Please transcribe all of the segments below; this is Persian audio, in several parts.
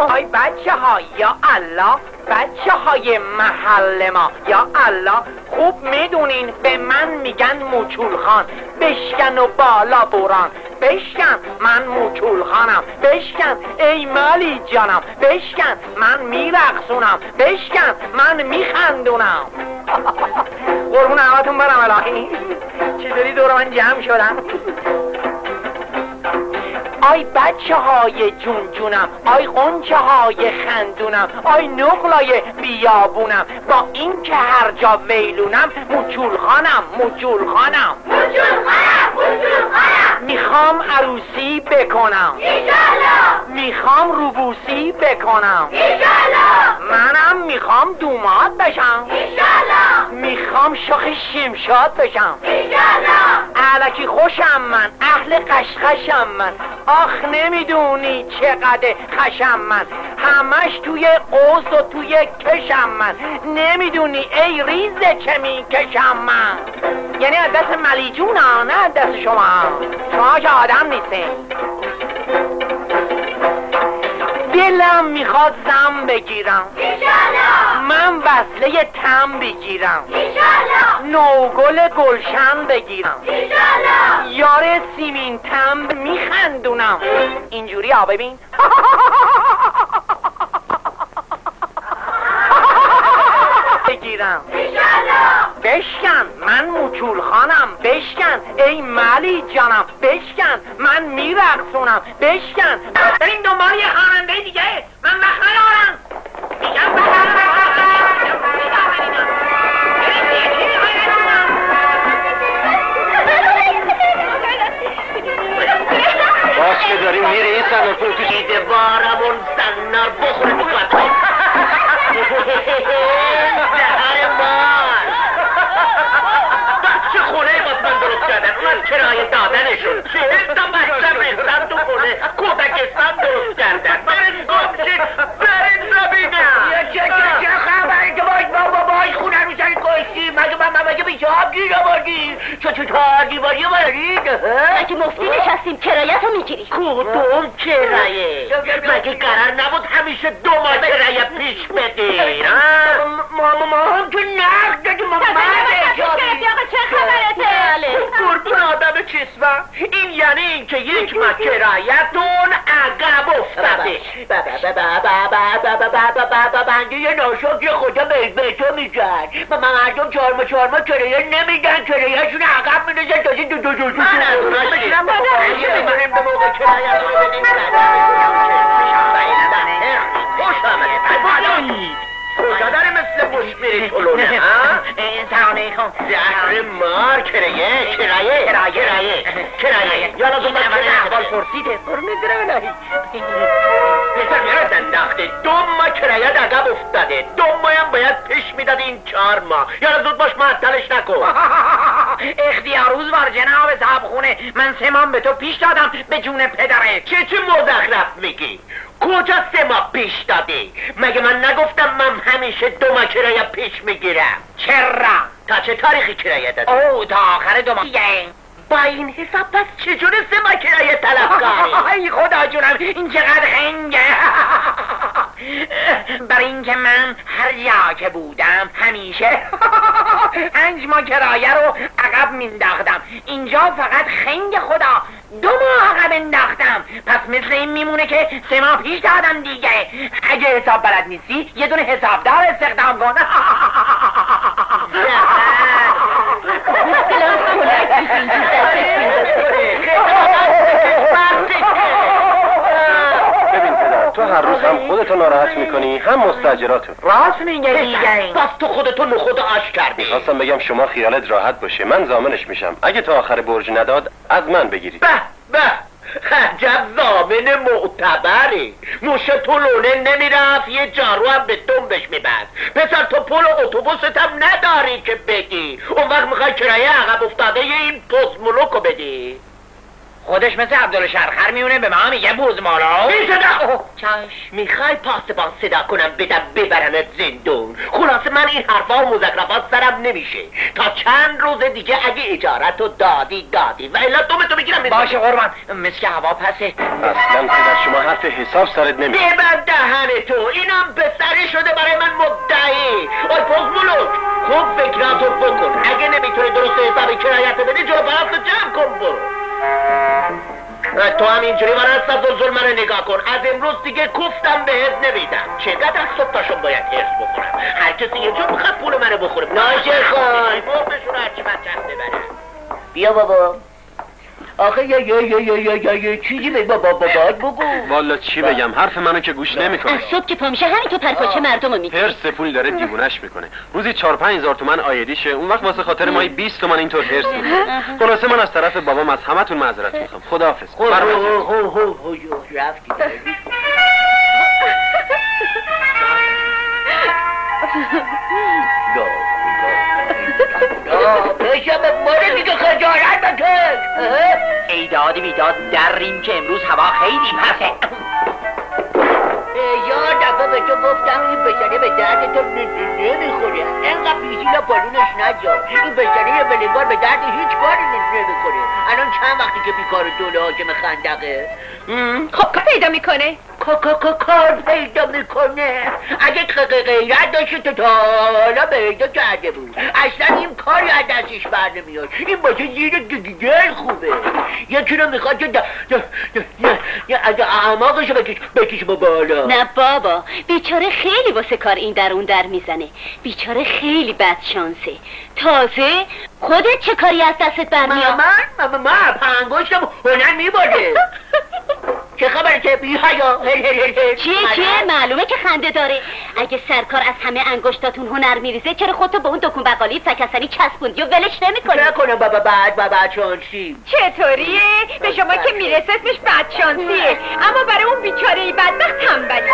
آی بچه ها، یا الله، بچه های محل ما، یا الله، خوب میدونین به من میگن موچول خان. بشکن و بالا بران، بشکن من موچول خانم، بشکن ای مالی جانم، بشکن من میرقصونم، بشکن من میخندونم. قربون همتون برم الهی. چطوری دور من جمع شدم؟ آی بچه های جون جونم، آی قنچه های خندونم، آی نقلای بیابونم، با این که هر جا ویلونم، موچول خانم، موچول خانم، موچول خانم، موچول خانم. میخوام عروسی بکنم ایشالله، میخوام روبوسی بکنم ایشالله، منم میخوام دوماد بشم ایشالله، میخوام شاخ شمشاد بشم ایشالله. الکی خوشم من، اهل قشقشم من، آخ نمیدونی چقدر خشم من، همش توی قوس و توی کشم من، نمیدونی ای ریزه چه میکشم من. یعنی از دست ملیجون ها، نه از دست شما که آدم نیستین. دلم میخواد زم بگیرم ایشالله، من وصله تم بگیرم ایشالله، نوگل گلشن بگیرم ایشالله، یار سیمین تم میخندونم اینجوری. ها ببین بگیرم ایشالله، بشکن من موچول خانم، بشکن ای مالی جانم، بشکن من میرقصونم، بشکن. بریم دنبال یه خواننده دیگه، من وقت ندارم. میگم باز که داریم میره این سنار پول توش ایده بارمون سنار بخوره تو قطعه زهر مار. بچه خونه باز من درست کردن، اونم کرایه دادنشون 40 تا بچه رفتن تو خونه کودکستان درست کردن. برین گمشید، برین ببینم چه خبری که باید خونه میشن کشتی؟ مگه بیشه آبگیر آوردی؟ چطور دیواری بردید؟ مگه مفتی نشستیم کرایت رو میگیری؟ کدوم کرایه؟ مگه قرار نبود همیشه 2 ماه کرایه پیش بدین؟ ما هم که نقد دادیم. ما چه خبرته؟ قربون آدم کسوه، این یعنی این که 1 ماه کرایتون عقب افتاده. بنده یه ناشاکی خدا به تو میگن. مردم 4 ماه کرایه نمیدن، کرایهشون عقب میدازن. تازه دو من از اونا شیرم بریم به موقع کرایه رو بدیم. خوش آمده. کجا داره مثل موش میری طلونه ها؟ سلام علیکم. زهر مار. کرایه یا لازم باید که احوال پرسیده فرمه داره الهی پیتر میرد انداخته 2 ماه کرایه عقب افتاده، 2 ماه هم باید پیش میداد این 4 ماه. یا زود باش معطلش نکن. اختیاروز بار جناب صاحب خونه، من 3 ماه به تو پیش دادم به جون پدرت. چه مزخرف میگی؟ کجا 3 ماه پیش دادی؟ مگه من نگفتم من همیشه 2 ماه کرایه پیش میگیرم؟ چرا؟ تا چه تاریخی کرایه دادی؟ او تا آخر 2 ماه. با این حساب پس چجور 3 ماه کرایه طلب کاری؟ ای خدا جونم این چقدر خنگه. برای اینکه من هر جا که بودم همیشه 5 ماه کرایه رو عقب مینداختم، اینجا فقط خنگ خدا 2 ماه عقب انداختم. پس مثل این میمونه که 3 ماه پیش دادم دیگه. اگه حساب بلد نیستی یه دونه حسابدار استخدام کن. ببین پدر، تو هر روز هم خودتو ناراحت میکنی هم مستاجراتو. راست میگه دیگه. پس تو خودتو نخود آش کردی. خواستم بگم شما خیالت راحت باشه، من ضامنش میشم. اگه تا آخر برج نداد از من بگیرید. به عجب ضامن معتبری. موش طلونه نمیرفت یه جارو هم به دنبش میبند. پسر تو پول اتوبوست هم نداری که بگی. اون وقت میخوای کرایه عقب افتاده این پست ملوکو بدی. خودش مثل عبدالشرخر میونه به ما میگه بوزمالا. بی صدا! میخوای پاسبان صدا کنم بدم ببرمت زندون؟ خلاصه من این حرفا و مزخرفات سرم نمیشه تا چند روز دیگه اگه اجارتو دادی و الا تو بگیرم. باشه قربان، مثل که هوا پسه. اصلا پدر شما حرف حساب سرت نمیشه. ببند دهن تو، اینم پسری شده برای من مدعی. آی پوزمولوک خوب فکراتو بکن، اگه نمیتونی درست حساب کرایت بدی جلو پاستو جمع کن برو. تو هم اینجوری من از ظلم رو نگاه کن. از امروز دیگه کوفتم بهت نمیدم. چقدر صبح تاشون باید هرس بخورم؟ هر کسی یه جور میخواد پول منو بخوره. ناشه خان بخشون هرچی من چند ببره. بیا بابا. آخه یا چیزی به بابا بگو. والا چی بگم، حرف منو که گوش نمیکنه. از صبح که پا میشه همینطور پرپاچه مردمو میگه. هرس پول داره دیوونش میکنه. روزی 4-5 هزار تومن آیدیشه، اون وقت واسه خاطر مایی 20 تومن اینطور هرس میکنه. خلاصه من از طرف بابام از همتون معذرت میخوام. خداحافظ. رفتی. بشم ماره دیگه خجارت بکن. ایداد بیداد دریم که امروز هوا خیلی پسه. یه دفعه به تو گفتم این بشره به درد تو نمیخوره. اینقدر پیشیلا پالونش نجار. این بشره بلنگار به درد هیچ کاری نمیخوره. الان چند وقتی که بیکار دوله حاکم خندقه. خب پیدا میکنه. کار پیدا میکنه. اگه غیرت داشته تو تا حالا پیدا کرده بود. اصلا این کاری از دستش بر نمیاد. این باشه زیر گل خوبه. یکی رو میخواد که از اعماقشو بکش با بالا. نه بابا، بیچاره خیلی واسه کار این در اون در میزنه. بیچاره خیلی بد شانسه. تازه خودت چه کاری از دستت برمیاد؟ من پنگوشتم هنر میباده. چه خبره که بی حیا؟ چیه؟ معلومه که خنده داره. اگه سرکار از همه انگشتاتون هنر میریزه چرا خودتو به اون دکون بقالی فکسنی چسبوندی و ولش نمیکنی؟ نکنم بابا بعد شانسی. چطوریه؟ به شما که میرسه اسمش بدشانسیه، اما برای اون بیچاره بدبخت تنبلی.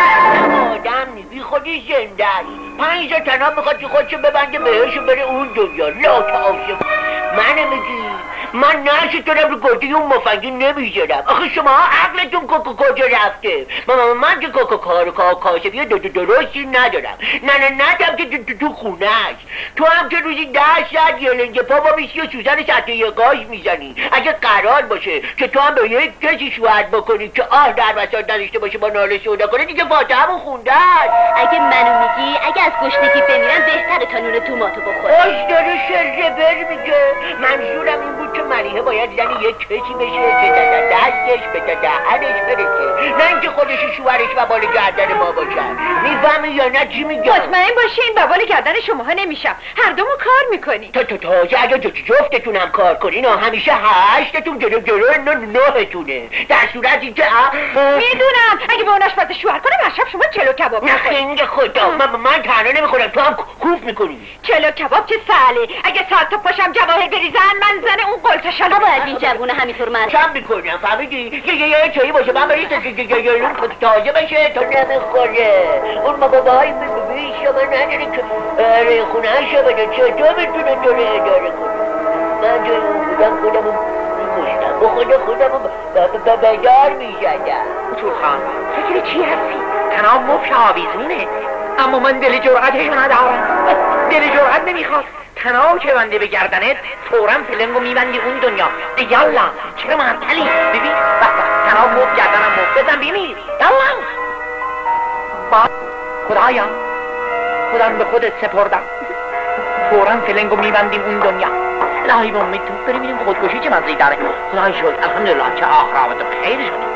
آدم بی خودی زنده است. 5 تنها میخواد که خودشو ببنده بهش بره اون دنیا. لا تعاشه منه میگی؟ من نشی تو رو گرده اون مفنگی نمیذارم. آخه شما عقلتون کجا رفته؟ من که کاسبی درستی ندارم. نه که تو خونه است. تو هم که روزی 10 ساعت یه لنگه پا با میشی و سوزن سطح یه گاز میزنی. اگه قرار باشه که تو هم به یک کسی شوهر بکنی که در وسط نداشته باشه با ناله سودا کنه دیگه فاتحه‌مون خونده است. اگه منو میگی اگه از گشنگی بمیرم بهتره تا نون توماتو بخوره. داره شربر میگه. منظورم این بود که ملیحه باید زنی یک کسی بشه که دستش به دهنش برسه، نه اینکه خودش شوهرش و بال گردن ما باشن. میفهمی یا نه چی میگم؟ مطمئن باشین و بال گردن شماها نمیشم. هر دومو کار میکنی. تازه اگه جفتتون هم کار کنین همیشه 8تون جلو 9تونه. در صورتی که میدونم اگه به اون آشپز شوهر کنه مشب شما چلو کباب میخورین. خدا من تنها نمیخورم، تو هم کوف میکنی. چلو کباب چه سهله. اگه ساعت تو پاشم جواهر بریزن من زن اون قلتشالا باید این جوونه همینطور من کم میکنم. فهمیدی؟ یه چایی باشه من برید تازه بشه تو نمیخوره. اون بابایی بی شما نداری که خونه شما چطور میتونه تو رو اداره کنه؟ من جای اون خودم میگوشتم به خودم بدار میزدم. خان فکر چی هستی؟ تنها مفش آویزونه، اما من دل جرأتشو ندارم. دل جرأت نمیخواد. تنها که بنده به گردنت فوراً فلنگو میبندی اون دنیا. یالا چرا معطلی؟ ببین تنها مفت گردنم مفت بزن ببین. یالا با خدایا خودم به خودت سپردم. فوراً فلنگو میبندیم اون دنیا. الهی با امید تو بریم ببینیم خودکشی چه مزه‌ای داره. خدای شکر الحمدلله چه آخرت خیر شدی.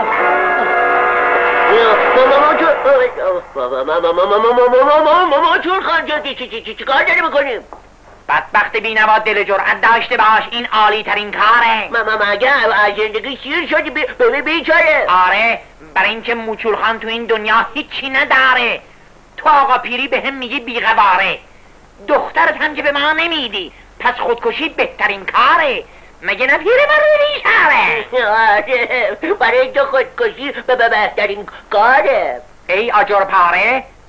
ماما چون خان چی کار داری میکنیم؟ بدبخت بینوا دل جرأت داشته باش، این عالی ترین کاره. مگه از زندگی سیر شدی بیچاره؟ آره، برای اینکه موچول خان تو این دنیا هیچی نداره. تو آقا پیری به هم میگی بیغباره. دخترت هم که به ما نمیدی، پس خودکشی بهترین کاره. مگه نه پیره من بیشاره؟ آره برای تو خودکشی بهترین کاره. ای آجر پاره،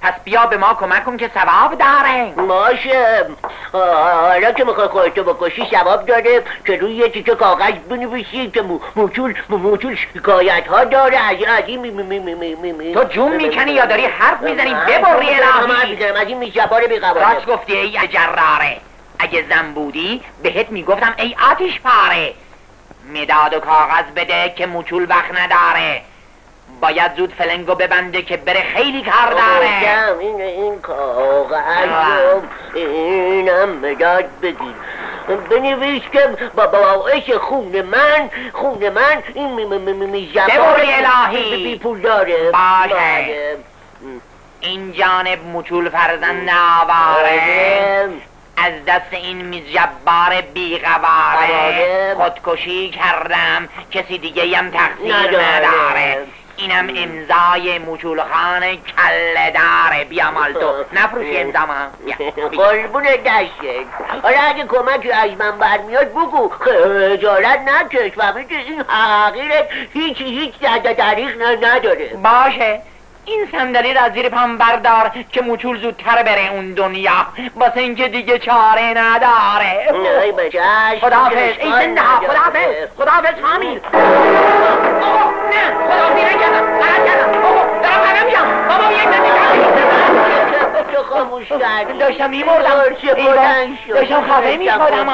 پس بیا به ما کمک کن که ثواب داره. باشه، حالا که میخوای خودتو بکشی ثواب داره که روی یه تیکه کاغذ بنویسی که موچول شکایت ها داره از این تو جون میکنی یا داری حرف میزنی؟ ببری الهی. از این میشبار بیقوانه. راست گفتی ای جراره، اگه زن بودی بهت میگفتم ای آتش پاره. مداد و کاغذ بده که موچول وقت نداره، باید زود فلنگو ببنده که بره خیلی کار داره. این کاغذ اینم مداد بگیر، بنویس که با باعث خون من این میزبان ببری الهی بی پول داره. باشه این جانب موچول فرزند آواره، از دست این میزجبار بیقواره خودکشی کردم، کسی دیگه هم تقصیر نداره. اینم امضای موچول خان کله داره. بیا مال تو نفروشی امضا من. قربون دستت. حالا اگه کمکی از من برمیاد بگو، خجالت نکش، فهمید این حقیقت هیچ تاریخ نداره. باشه این صندلی را زیر پام بردار که موچول زودتر بره اون دنیا، واسه اینکه دیگه چاره نداره. ای بچه‌ش خداحافظ ای زنده ها، خداحافظ فامیل. نه خداحافظی نکردم، غلط کردم. دارم قدم میشم. بابا یک تو خاموش کردی. داشتم میمردم، داشتم خفه میشدم.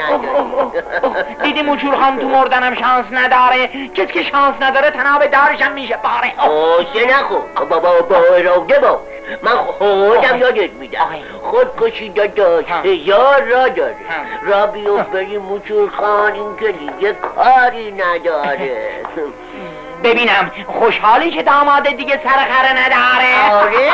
دیدی موچول خان تو مردنم شانس نداره، کسی که شانس نداره تناب دارشم میشه باره. سه نخو بابا اراده باش، من خودم یادت میدم. خودکشی داداش هزار را داره، را بیفت بری موچول خان، این که دیگه کاری نداره. ببینم خوشحالی که داماده دیگه سر خره نداره. آره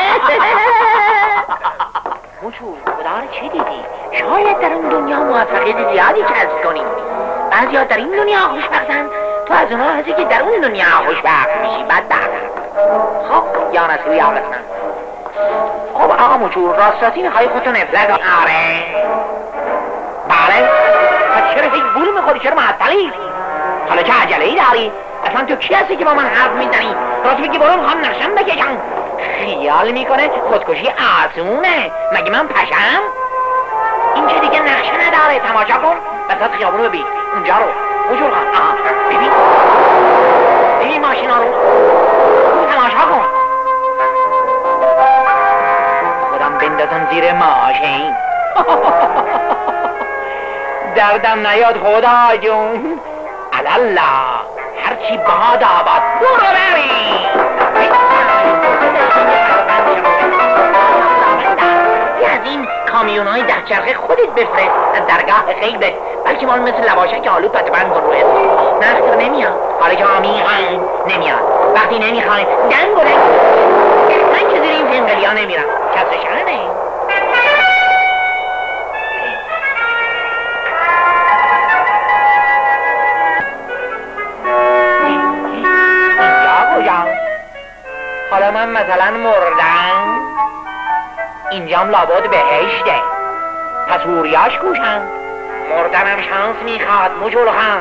موچول خدا رو چه دیدی؟ شاید در اون دنیا موفقیت زیادی کسب کنیم. بعضیا در این دنیا خوشبختن، تو از اونها هستی که در اون دنیا خوشبخت میشی. بدبخت. خب یا نصیب یا قسمت. خب آقا موچول راستی میخوای خودتو نفلت؟ آره بله. پس چرا هیچ بول میخوری؟ چرا معطلی؟ حالا چه عجله ای داری؟ اصلا تو کی هستی که با من حرف میزنی؟ راست بگی برو میخوام نقشم بکشم. خیال میکنه خودکشی آسونه، مگه من پشم؟ این که دیگه نقشه نداره. تماشا کن وسط خیابونو ببین اونجا رو. موچول خان ببین ماشینا رو، تماشا کن. خودم بندازم زیر ماشین. دردم نیاد خدا جون. الله هرچی باد آباد. برو بریم از این کامیونای ده چرخه خودت بفرست از درگاه خیبت، بلکه مال مثل لواشک آلو پتبند کن روی نخت نمیاد. حالا که آمیخن نمیاد، وقتی نمیخوای دنگ و دنگ. من که زیر این فنگلی ها نمیرم، کسر شهنه. حالا من مثلا مردم، اینجام لابد بهشته، پس هوریاش کوشم. مردنم شانس میخواد موچول خان.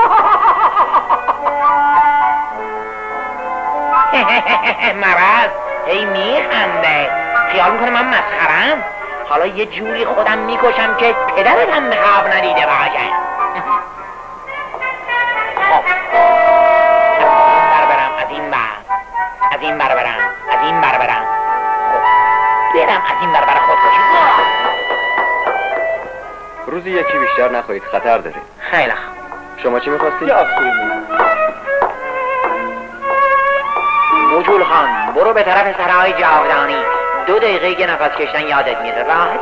مرض هی میخنده، خیال میکنه من مسخرم. حالا یه جوری خودم میکشم که پدرت هم خواب ندیده باشه. خب از این بر برم. خب برم از این بر خودکشی. روزی یکی بیشتر نخواهید، خطر داره. خیلی خوب. شما چی میخواستید؟ موچول خان برو به طرف سرای جاودانی، 2 دقیقه که نفس کشتن یادت میره. راحت.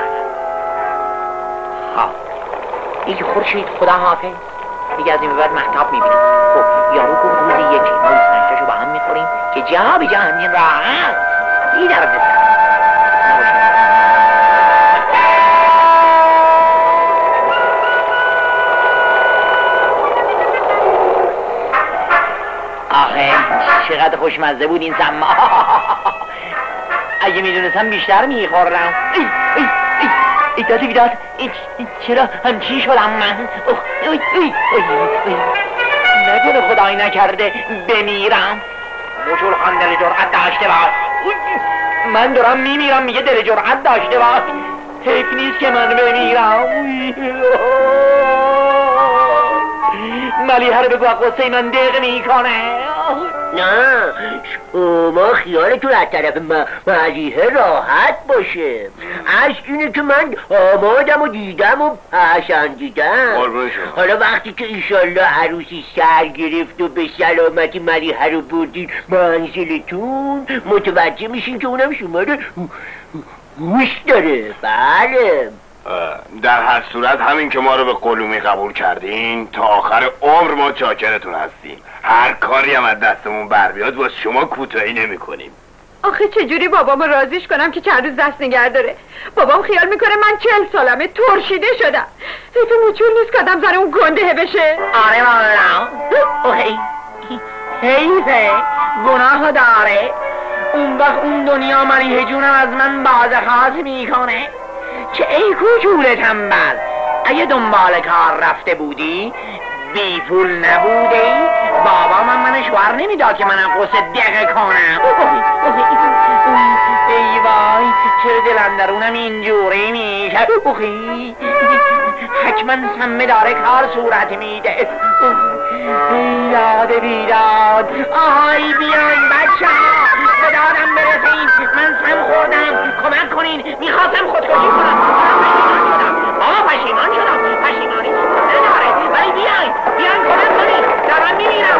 خب این خورشید خدا حافظ. دیگه از این به بعد محتاب میبینیم. خب یارو گفت روزی یکی ما 25 تاشو با هم میخوریم که جا به جا همین راحت. این در بزن آخه چقدر خوشمزه بود این سما. اگه میدونستم بیشتر میخورم. ایداد چرا همچین شدم من؟ نکنه خدایی نکرده بمیرم. موچول خان دل جرأت داشته باش. من دارم میمیرم میگه دل جرأت داشته باش. حیف نیست که من بمیرم. ملیحه رو بگو قصه من دق میکنه. نه شما خیالتون از طرف ملیحه راحت باشه. اصل اینه که من آمادم و دیدم و پسندیدم. حالا وقتی که ایشالله عروسی سر گرفت و به سلامتی ملیحه رو بردین منزلتون متوجه میشین که اونم شما رو گوش داره. بله در هر صورت همین که ما رو به قلومی قبول کردین تا آخر عمر ما چاکرتون هستیم. هر کاری هم از دستمون بر بیاد واسه شما کوتاهی نمی کنیم. آخه چجوری بابامو رازیش کنم که چند روز دست نگه داره؟ بابام خیال میکنه من 40 سالمه ترشیده شدم. حیف موچول نیست که آدم زن اون گنده بشه. آره والا حیفه گناه داره. اون وقت اون دنیا ملیحه جونم از من بازخواست میکنه که ای کوچول تنبل، اگه دنبال کار رفته بودی بی پول نبوده بابا من شوهر نمیداد که منم قصه دقه کنم. ای وای چرا دل اندرونم اینجوری میشه. حتما سمه داره کار صورت میده. بیداد بیداد آهای بیاین بچه ها به دادم برسین. من سم خوردم کمک کنین. میخواستم خودکشی کنم بابا پشیمان شدم. پشیمانی نداره ولی بیاین کمک کنین. دارم میمیرم.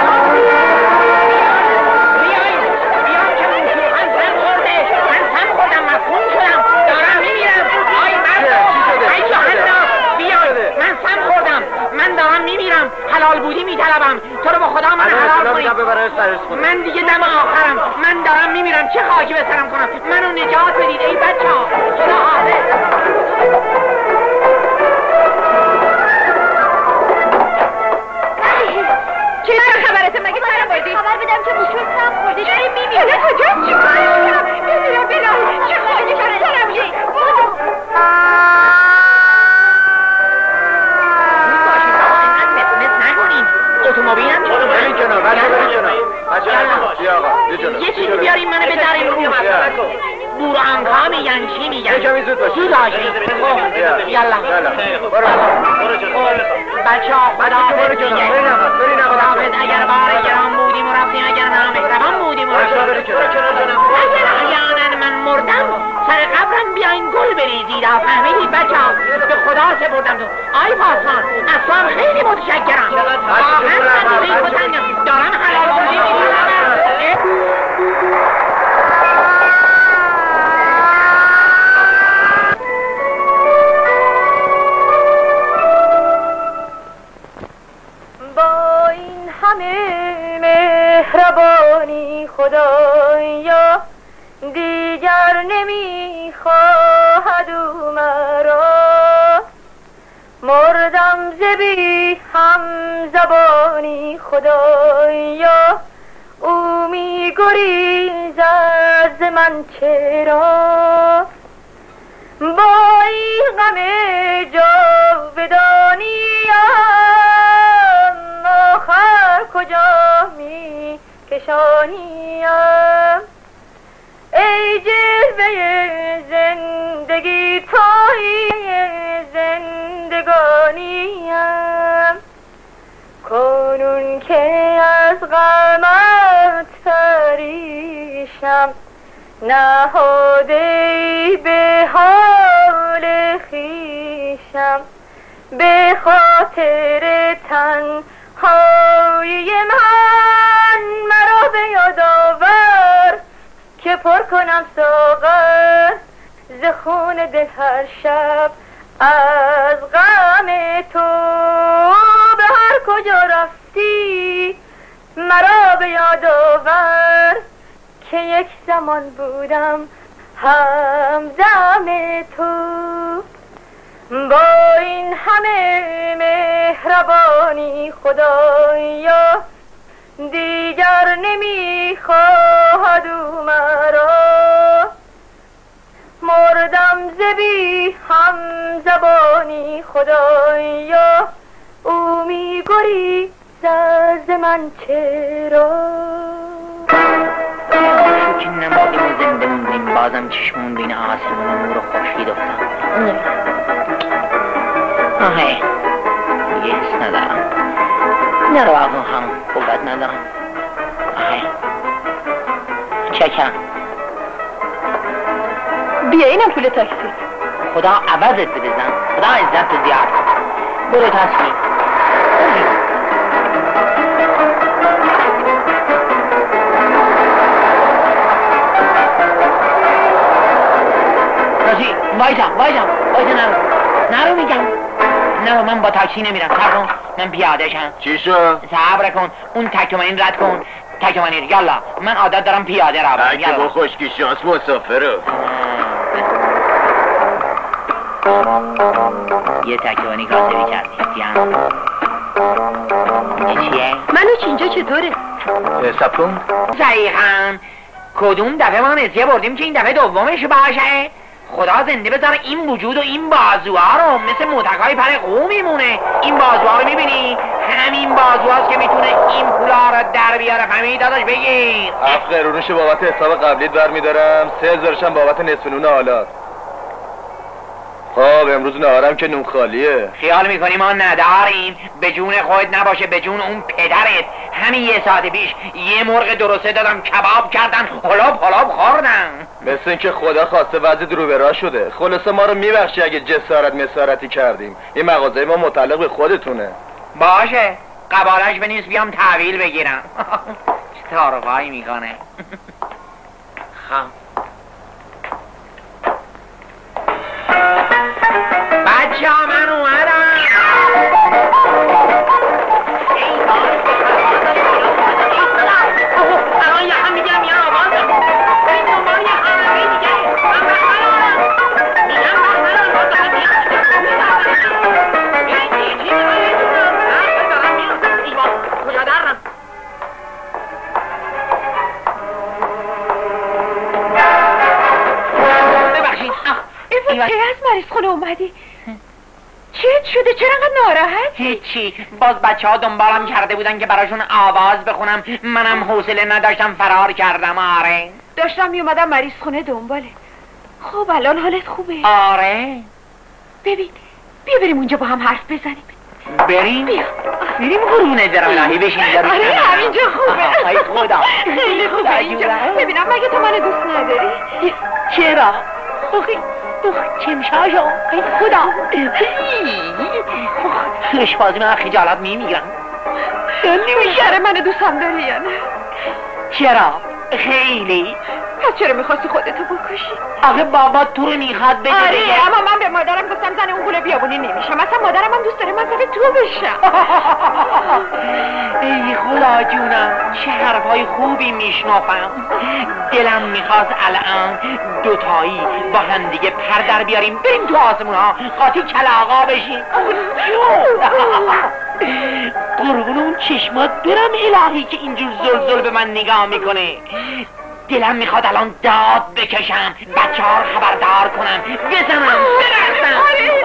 بیاین که من سم خورده. من سم خوردم مفهوم شدم. دارم میمیرم. آی من سم خوردم. من دارم میمیرم. حلال بودی میطلبم. تو رو با خدا من حلال کنید. من دیگه دم آخرم. من دارم میمیرم. چه خاکی به سرم کنم؟ منو نجات بدید ای بچه ها. خدا حافظ. چه خبرته؟ مگه سرم بردی؟ خبر بدم که موچول سم خورده. داری میمیره. کجا چی کنم؟ بمیرم. چه خاکی به سرم شد. اتومبیلم یه چیزی بیاریم منو بذاریم رو بورانکا میگن چی میگن؟ زود باشید. یالا بچه ها خداحافظ میگه. خداحافظ. اگر بار گرام بودیم و رفتیم، اگر نامهربان بودیم و رفتیم، اگر احیانا من مردم سر قبرم بیاین گل بریزید. فهمیدید بچه ها؟ به خدا سپردم تو. آی پاسبان اصلا خیلی متشکرم. واقعا من دیگه پسندم. دارم حلال بودی میدونم. با این همه مهربانی خدایا دیگر نمیخواهد او مرا. مردم ز بی هم زبانی خدایا او میگریزد ز من چرا. با این غم جاودانیم آخر کجا می کشانیم. ای جلوه زندگی توی زندگانیم. کنون که از غمت پریشم نهاده به حال خویشم. به خاطر تنهایی من مرا به یاد آور که پر کنم ساغر ز خون دل هر شب از غم تو. به هر کجا رفتی مرا به یاد آور که یک زمان بودم همدم تو. با این همه مهربانی خدایا دیگر نمیخواهد او مرا. مردم ز بی هم زبانی خدایا او میگریزد ز من چرا. که نمردیم و زنده موندیم بازم چشمون بین آسمون و نور و خورشید افتاد. آهی دیگه حس ندارم. نرو هم قوت ندارم. آهی چکم. بیا اینم پول تاکسی. خدا عوضت بده زن. خدا عزت تو زیاد کن. برو تاکسی. وایسا نرو میگم. نرو من با تاکسی نمیرم. صبر کن من پیاده شم. چی شد؟ صبر کن اون تکمنین رد کن. تکمنین یالا من عادت دارم پیاده را برم. اگه با خشکی شانس مسافره. یه تکمنی کاسبی کردی. این چیه؟ منوچ اینجا چطوره؟ حساب کن. دقیقاً کدوم دفعه ما نسیه بردیم که این دفعه دومش باشه؟ خدا زنده بذاره این وجود و این بازوها رو مثل موتکای پر قو میمونه. این بازوها رو میبینی؟ همین بازوهاست که میتونه این پولا رو در بیاره. فهمید داداش بگیر. 7 قرونش بابت حساب قبلیت برمیدارم. 3000ش هم بابت نصف نون حالات. خب امروز نهارم که نون خالیه. خیال میکنی ما نداریم؟ به جون خودت نباشه به جون اون پدرت. همین یه ساعت پیش یه مرغ درسته دادم کباب کردن حلاب خوردن. مثل اینکه خدا خواسته وضع رو به راه شده. خلاصه ما رو میبخشی اگه جسارتی کردیم. این مغازه ما متعلق به خودتونه. باشه قبالش بنیز بیام تحویل بگیرم. چه تعارفایی میکنه. بچه ها من اومدم. الان یه هم میگم یه آوازم. این دنبال یه خانمه دیگه. من بخنانم. میگم بخنانم. باز دارم میام. این چی دارم دارم میام. ایوان کجا درم. ببخشید. ایوان کی از مریض خونه اومدی؟ چیت شده؟ چرا انقدر ناراحت؟ هیچی. باز بچه ها دنبالم کرده بودن که براشون آواز بخونم. منم حوصله نداشتم فرار کردم. آره داشتم میومدم مریض خونه دنباله. خب الان حالت خوبه؟ آره ببین بیا بریم اونجا با هم حرف بزنیم. بریم؟ بیا بریم قرونه در الهی بشین در آره همینجا خوبه. ای خدا خیلی خوبه اینجا. ببینم مگه تو منو دوست نداری؟ چرا؟ چمشاشو ای خدا خشبازی من خجالت میمیرم. نمیگره منو دوستم داری یا نه؟ چرا؟ خیلی. پس چرا میخواستی خودتو بکشی؟ آخه بابا تو رو میخواد بگه. آره اما من به مادرم گفتم زن اون گل بیابونی نمیشم. اصلا مادرم هم دوست داره من زن تو بشم. ای خدا جونم چه حرفای خوبی میشنفم. دلم میخواست الان دوتایی با هم دیگه پر در بیاریم بریم تو آسمون ها قاطی کلاغا بشیم. قربون اون چشمات برم الهی که اینجور زلزل به من نگاه میکنه. دلم میخواد الان داد بکشم بچه ها رو خبردار کنم بزنم برسم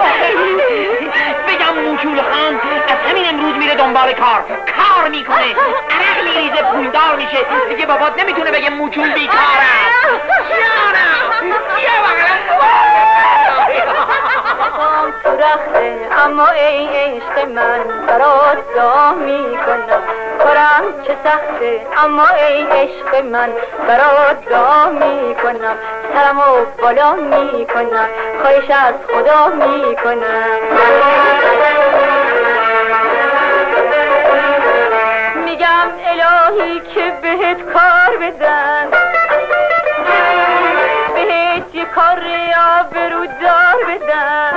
بگم موچول خان از همین امروز میره دنبال کار میکنه عرق میریزه پولدار میشه دیگه بابات نمیتونه بگه موچول بیکارم. جانم یه تو رخته اما ای عشق من برات دعا میکنم. کارم چه سخته اما ای عشق من برات دعا میکنم. سرمو بالا میکنم خواهش از خدا میکنم. میگم الهی که بهت کار بدن بهت یه کار آبرودار بدن.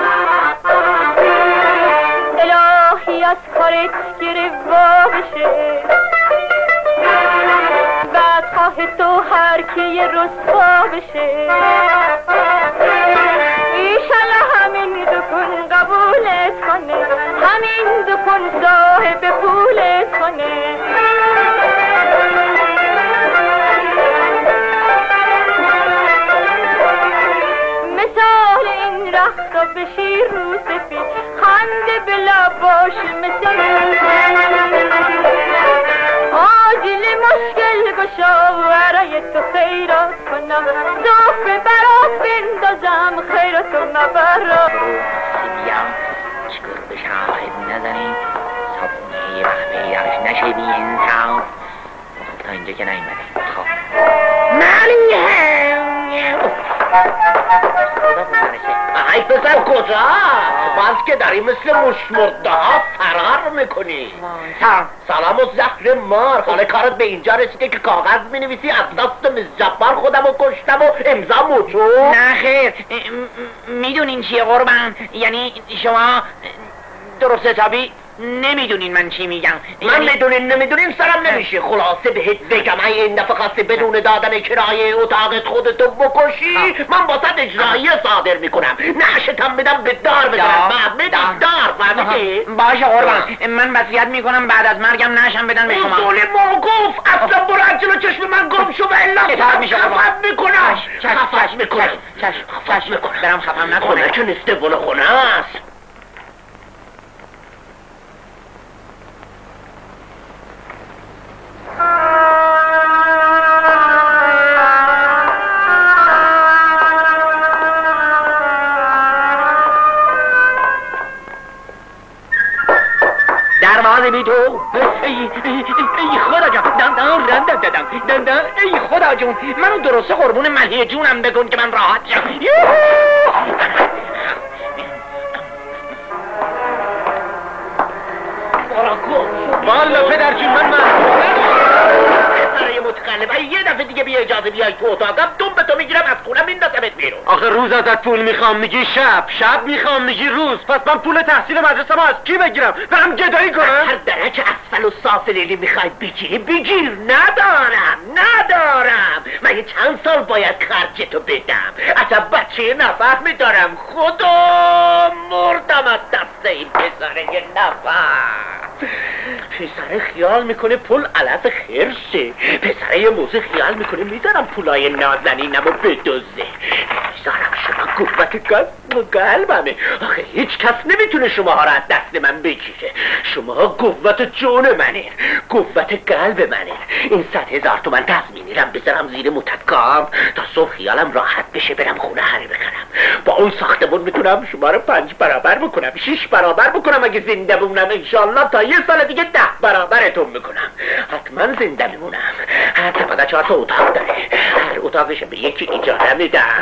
الهی از کارت گرفت بشه بعد خواه تو هر کی یه رسوا بشه. ایشالله همین دکون قبولت کنه همین دکون صاحب پولت کنه. مثال این رختا بشی رو سفید خنده بلا باش مثل آجیل مشکل بگشا برای تو خیرات کنم زوف برات بندازم خیراتو مبرا بیا چکر به شاهد نزنیم صبونه وقت پیداش نشه بی انصاف تا اینجا که نیمده خب ای پسر کجا؟ باز که داری مثل مشمرده ها فرار میکنی سلام و زهر مار حالا کارت به اینجا رسیده که کاغذ مینویسی از دست مزجبار خودم رو کشتم و امضا موچو نه خیر میدونین چیه قربان یعنی شما درست حسابی نمیدونین من چی میگم من میدونین نمیدونین سرم نمیشه خلاصه بهت بگم این دفعه خواستی بدون دادن کرایه اتاقت خودتو بکشی من واسه اجرایی صادر میکنم نعشتم بدم به دار بزنم بدم دار فهمیدی؟ باشه قربان من وصیت میکنم بعد از مرگم نعشم بدن به شما اصول موقوف اصلا برو از جلو چشم من گم شو و الا خفت میکنم خفت میکنم خفت میکنم برم خفم نکنه خونه که نسته ول خونه است دروازه بی تو ای خدا جان ای خدا جون منو درسته قربون ملیه جونم بگون که من راحت شم والا پدر جون من متقلب یه دفعه دیگه بیا اجازه بیای تو اتاقم دوم به تو میگیرم از خونم میندازمت بیرون آخه روز ازت پول میخوام میگی شب میخوام میگی روز پس من پول تحصیل مدرسه ما از کی بگیرم برم گدایی کنم هر درجه اسفل و سافلی میخوای بگیر ندارم من یه چند سال باید خرجتو بدم اصلا بچه نفهمی دارم خدا مردم از دست این پسره یه پسره خیال میکنه پول علف خرشه پسره یه موزه خیال میکنه میذارم پولای نازنینم و بدوزه میذارم شما قوت قلبمه آخه هیچ کس نمیتونه شماها را از دست من بگیره شما قوت جون منه قوت قلب منه این 100,000 تومن تضمینی رم بذارم زیر متکام تا صبح خیالم راحت بشه برم خونه هره بخرم با اون ساختمون میتونم شما رو 5 برابر بکنم 6 برابر بکنم اگه زنده بمونم انشالله تا یه سال دیگه 10 برابرتون میکنم حتما زنده میمونم هر طبقه 4 تا اتاق داره هر اتاقش به یکی اجاره میدم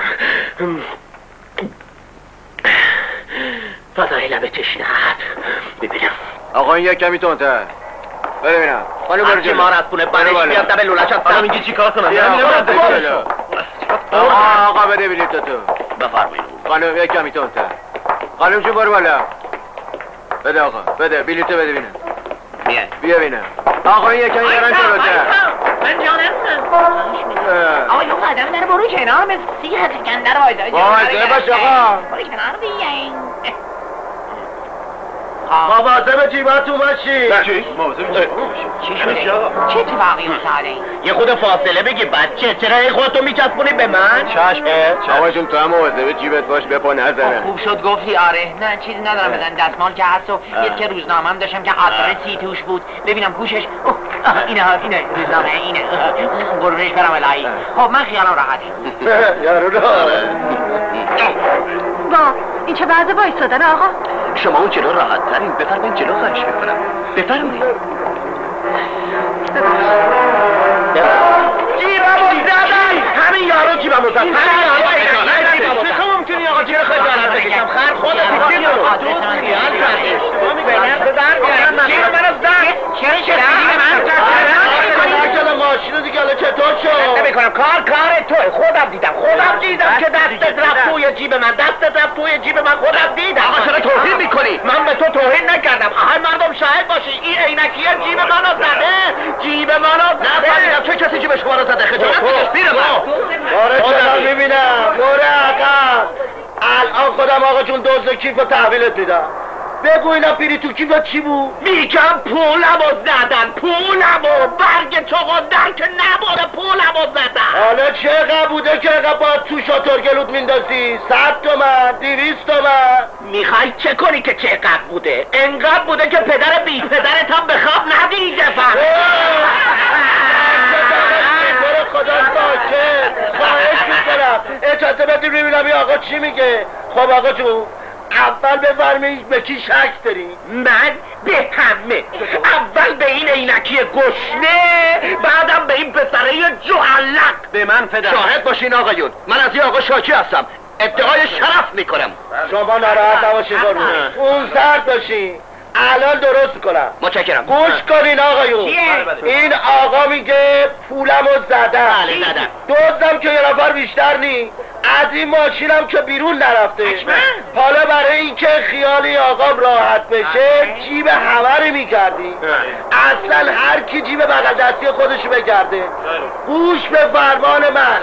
فضای لب تشنهت ببینم آقا این یک کمی تندتر ببینم هرچی ما را از خونه برش بیاد دم لولشت حالا میگی چی کار کنم آقا بده بلیط تو بفرمایید خانم یک کمی تندتر خانم چون بارو بالا بده آقا بده بلیط بده بینم بیا بینم آقا این یک کمی برن جلوتر من جانم آقا یه قدم در برو کنار مثل سیخ سکندر وایده باش آقا برو کنار دیگه مواظب جیباتون باشی چی؟ چی شده؟ چه اتفاقی افتاده؟ یه خود فاصله بگی بچه چرا این خودتو میچسبونی به من؟ چشم آقا جون تو هم مواظب جیبت باش به پا نزنه خوب شد گفتی آره نه چیزی ندارم بزن دستمال که هست و یه روزنامه هم داشتم که آثار سی توش بود ببینم پوشش اینه روزنامه اینه قربونش برم الهی خب من خیالم راحته یارو با این چه بعض وایستادن آقا شما اون جلو راحت ترین بفرمایید جلو خواهش میکنم بفرمایید جیبمو زدن همین یارو جیبمو زدن همین ممکنی آقا جیب خجالت بکشم خر خودت خیال ماشینو دیگه الان چطور شد؟ نمیکنم کار توی خودم دیدم که دستت رفت توی جیب من خودم دیدم آقا چرا توهین میکنی؟ من به تو توهین نکردم آخه مردم شاهد باشی این عینکیه جیب منو زده نفهمیدم چه کسی جیب شما رو زده خجالت بکش زیر من خودم میبینم دوره عقب الان خودم آقا جون دوز کیف رو تحویلت میدم بگو اینا پیری تو کیفت چی بود؟ میگم پولمو زدن برگ چقدر که نباره پولمو زدن حالا چقدر بوده که اقدر باید تو شاتر گلوت میندازی؟ 100 تومن 200 تومن میخوای چه کنی که چقدر بوده؟ انقدر بوده که پدر بی پدرت هم به خواب ندیده فهم خدا ساکت، خواهش میکنم اجازه بدیم ببینم این آقا چی میگه. خب آقا جون اول بفرمایید به کی شک داری؟ من به همه. اول به این عینکی گشنه، بعدم به این پسره جوهلق. به من فدا. شاهد باشین آقایون، من از این آقا شاکی هستم، ادعای شرف میکنم. شما ناراحت نباشید اون سرد باشین، الان درست کنم. متشکرم. گوش کنین آقایون، این آقا میگه پولمو زدم. بله زدم. دزدم که یه نفر بیشتر نی، از این ماشینم که بیرون نرفته. حالا برای اینکه خیالی آقام راحت بشه جیب همه رو میکردی. اصلا هر کی جیب بغل دستی خودشو بگرده. گوش به فرمان من.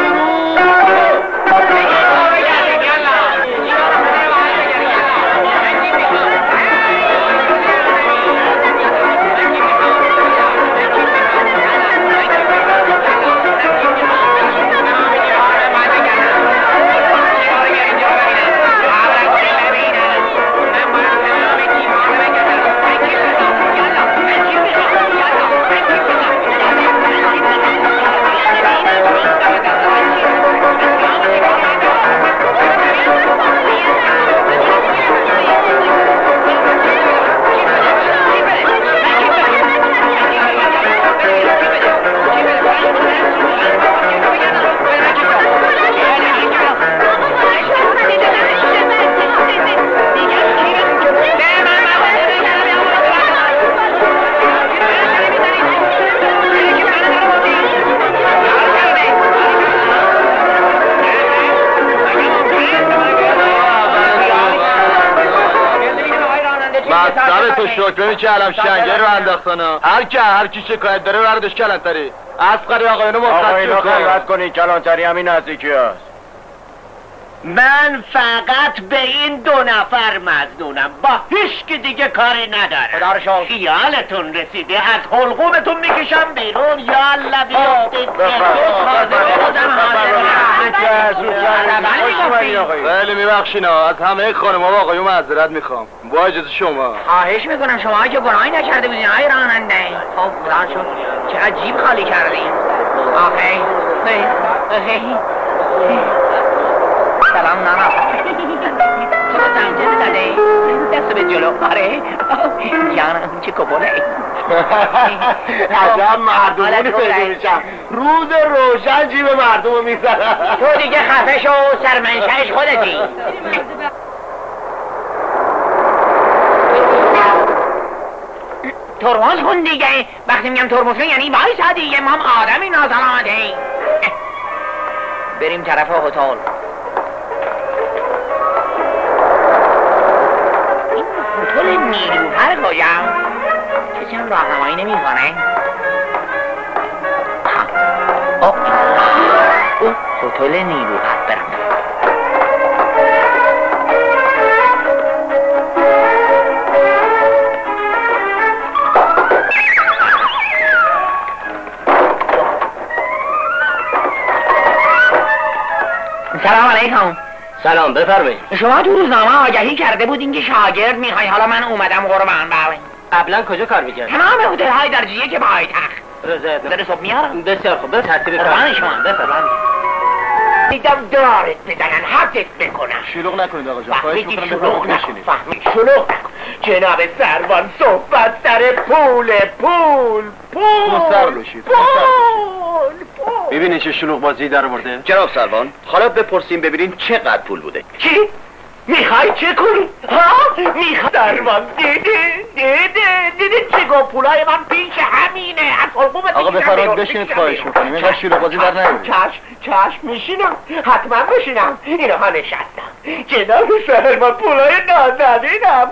شکرمی که علم شنگه رو انداختانا. هر کی شکایت داره بردش کلانتری. اسقری آقایونو مخاطب کن. خلوت کنی، کلانتری همین نزدیکی هست. من فقط به این 2 نفر مظنونم، با هیچ که دیگه کاری ندارم. خیالتون رسیده از حلقومتون میکشم بیرون. یالا بیافتید خیلی میبخشین از همه خانم ها و آقایون معذرت میخوام با اجازه شما. خواهش میکنم، شما که گناهی نکرده بودین های راننده. خب خدا شد چقدر جیب خالی کردین. آخی سلام نانا. شما زنجه زده دست به جلو. آره جانم چه کبوله. عجب مردمونی پیدا میشم، روز روشن جیب مردمو میزنم. تو دیگه خفه شو، سرمنشهش خودتی. ترمز کن دیگه. وقتی میگم ترمز کن یعنی وایسا دیگه، ما هم آدمی ناسلامته ایم. بریم طرف هتل. هتل نیلوفر کجام؟ کسی هم راهنمایی نمیکنه. هتل نیلوفر برم. سلام علیکم. سلام، بفرمایید. شما تو روزنامه آگهی کرده بودین که شاگرد میخوای، حالا من اومدم قربان بله. قبلا کجا کار میکرد؟ تمام هتل‌های درجه که پایتخت. در صبح میارم. بسیار خوب، ترتیب قربان شما بفرمایید. دیدم دارت بزنن، حقت بکنم. شلوغ نکنید آقا جان، خواهش میکنم بفرمایید بشینید. شلوغ نکن جناب سروان، صحبت سر پول. سر بشید. ببینید چه شلوغ بازی در آورده. جناب سروان، حالا بپرسیم ببینیم چقدر پول بوده. چی؟ میخوای چه کنی؟ میخوای سروان دیدی چی گفت؟ پولای من پیش همینه. از حلقومت آقا بفرمایید بشینید، خواهش میکنیم. اینقدر شلوغ بازی در نیارید. چشم میشینم، حتما بشینم. اینها نشستم. جناب سروان، پولای نازنینم.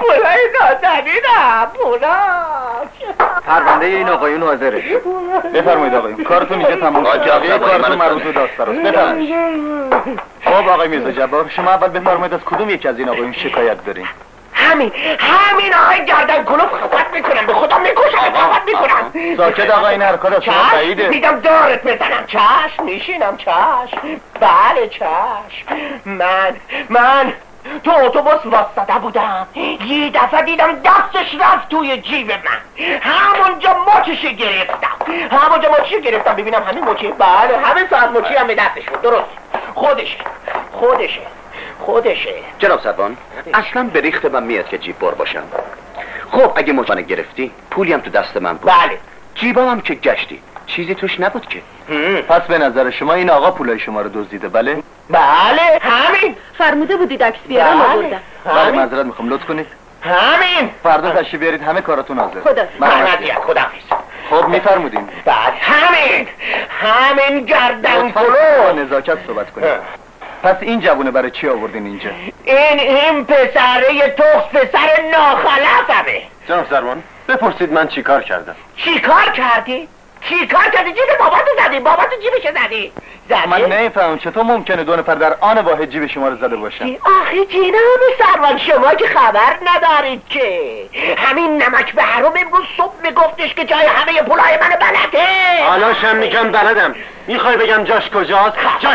پرونده این آقایون حاضره. بفرمایید آقایون، کارتون اینجا تمام شد. بقیه کارتون مربوط به داستان است. بفرمایید. خب آقای میرزا جبار، شما اول بفرمایید از کدوم یکی از این آقایون شکایت دارین؟ همین آقای گردن کلوف خفت میکنم، به خودم میکشم، خفت میکنم. ساکت آقا، این حرکات از شما بعیده. دیدم دارت بزنم. چشم میشینم. چشم بله چشم. تو اتوبوس واسطه بودم، یه دفعه دیدم دستش رفت توی جیب من، همونجا مچش گرفتم ببینم همین مچی، بله همین ساعت مچی هم به دستش بود. درست خودشه. جناب سروان، اصلا به ریخت من میاد که جیب بار باشم. خب اگه مچ گرفتی پولی هم تو دست من بود. بله. جیبام هم که گشتی چیزی توش نبود که. پس به نظر شما این آقا پولای شما رو دزدیده؟ بله همین فرموده بودید عکس بیارم آوردم. بله معذرت میخوام، لطف کنید همین فردا تشریف بیارید، همه کاراتون حاضر. خداحافظ. خب میفرمودین؟ بعد همین گردن با کلو. نزاکت صحبت کنید. پس این جوونه برای چی آوردین اینجا؟ این پسره تخت پسر ناخلفمه. جناب سروان بپرسید من چی کار کردم. چی کار کردی؟ جیب باباتو زدی؟ باباتو جیبش زدی؟ من نمیفهمم چطور ممکنه دو نفر در آن واحد جیب شما رو زده باشن؟ آخه جناب سروان شما که خبر ندارید که همین نمک به حروم امروز صبح میگفتش که جای همه پولای منو بلده. حالا شم میگم بلدم. میخوای بگم جاش کجاست؟ جاش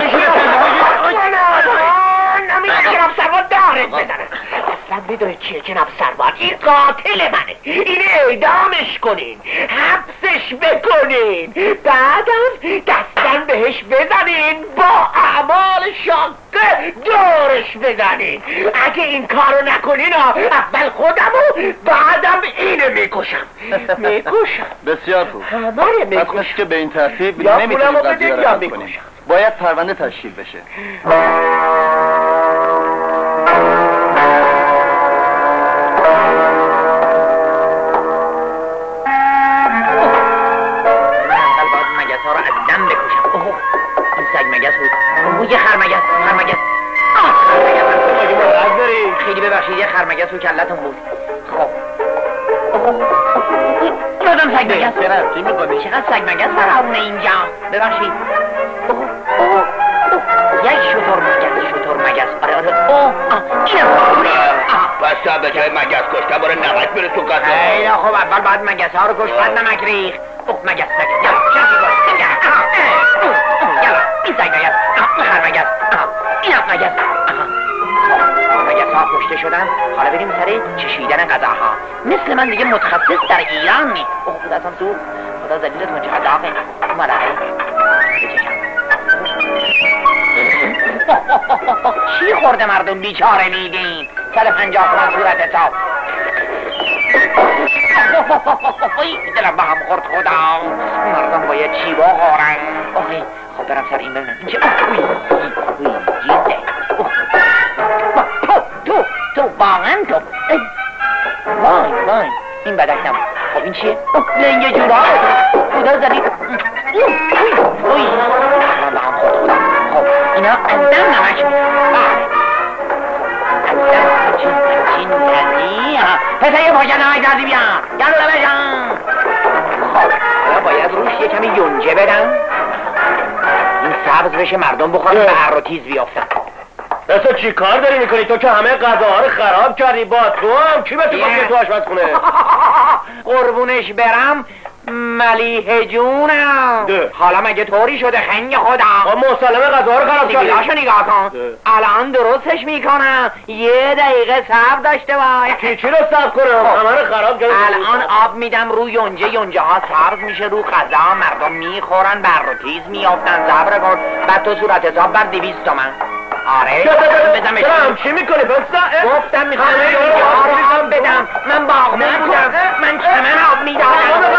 نمیدونم جناب سروان دارت بزنم. اصلا میدونید چیه جناب سروان؟ این قاتل منه. این اعدامش کنین، حبسش بکنین، بعدم دستن بهش بزنین، با اعمال شاقه دورش بزنین. اگه این کارو نکنین اول خودمو بعدم اینو میکشم. بسیار خوب. پس مثل که به این ترتیب نمیتونید قضیه رو حل کنیم. باید پرونده تشکیل بشه. یه خرمگس خیلی ببخشید، یه خرمگس رو کلتون بود. خب دادم سگمگس. چی میکنی؟ چقدر سگمگس فرهونه اینجا؟ ببخشید. یک شتر مگس. آره اینم بس به جای مگس کشته باره نمک بره تو قطعه. خیلی خوب، اول باید مگس ها رو کش، بعد نمک ریخ. مگس یلا شرطی باید یلا این سگمگس، خرمگس، اینم مگس. مگس ها کشته شدن، حالا بریم سر چشیدن غذاها. مثل من دیگه متخصص در ایران نی. خدا ازم تو خدا زلیلتون چقدر داغه. مرحبا بچشم. چی خورده مردم بیچاره میدین؟ 150 تومن صورت حساب. دلم به هم خورد خدا. مردم باید چی بخورن؟ خب برم سر این ببینم اینجا. جیده تو واقعا تو. وای این بدکتم. خب این چیه؟ لنگ جورا خدا زدی. من به هم خورد خدا. خب اینا ازدن نمک چین کردی. پسه یه پاکت نمک دردی بیان گرد رو بشن. خب حالا باید روش یه کمی یونجه بدم، این سبز بشه، مردم بخورن بر رو تیز بیافتن. تو چی کار داری میکنی؟ تو که همه غذاها رو خراب کردی. با تو هم کی به تو گفت تو آشپزخونه؟ قربونش برم ملیحه جونم. حالا مگه طوری شده خنگ خودم؟ مسلمه غذاها رو خراب کردی. دیگلاشو نگاه کن. الان درستش میکنم. یه دقیقه صبر داشته باش. چی رو صبر کنم؟ همه رو خراب کردی. الان آب میدم رو یونجه ها سبز میشه، رو غذا مردم میخورن، بر رو تیز میافتن. صبر کن، بعد تو صورت حساب بر 200 تومن. آره بزنش. چی میکنی بستا؟ گفتم میخوام آب بدم. من باغبون بودم، من چمن آب میدادم.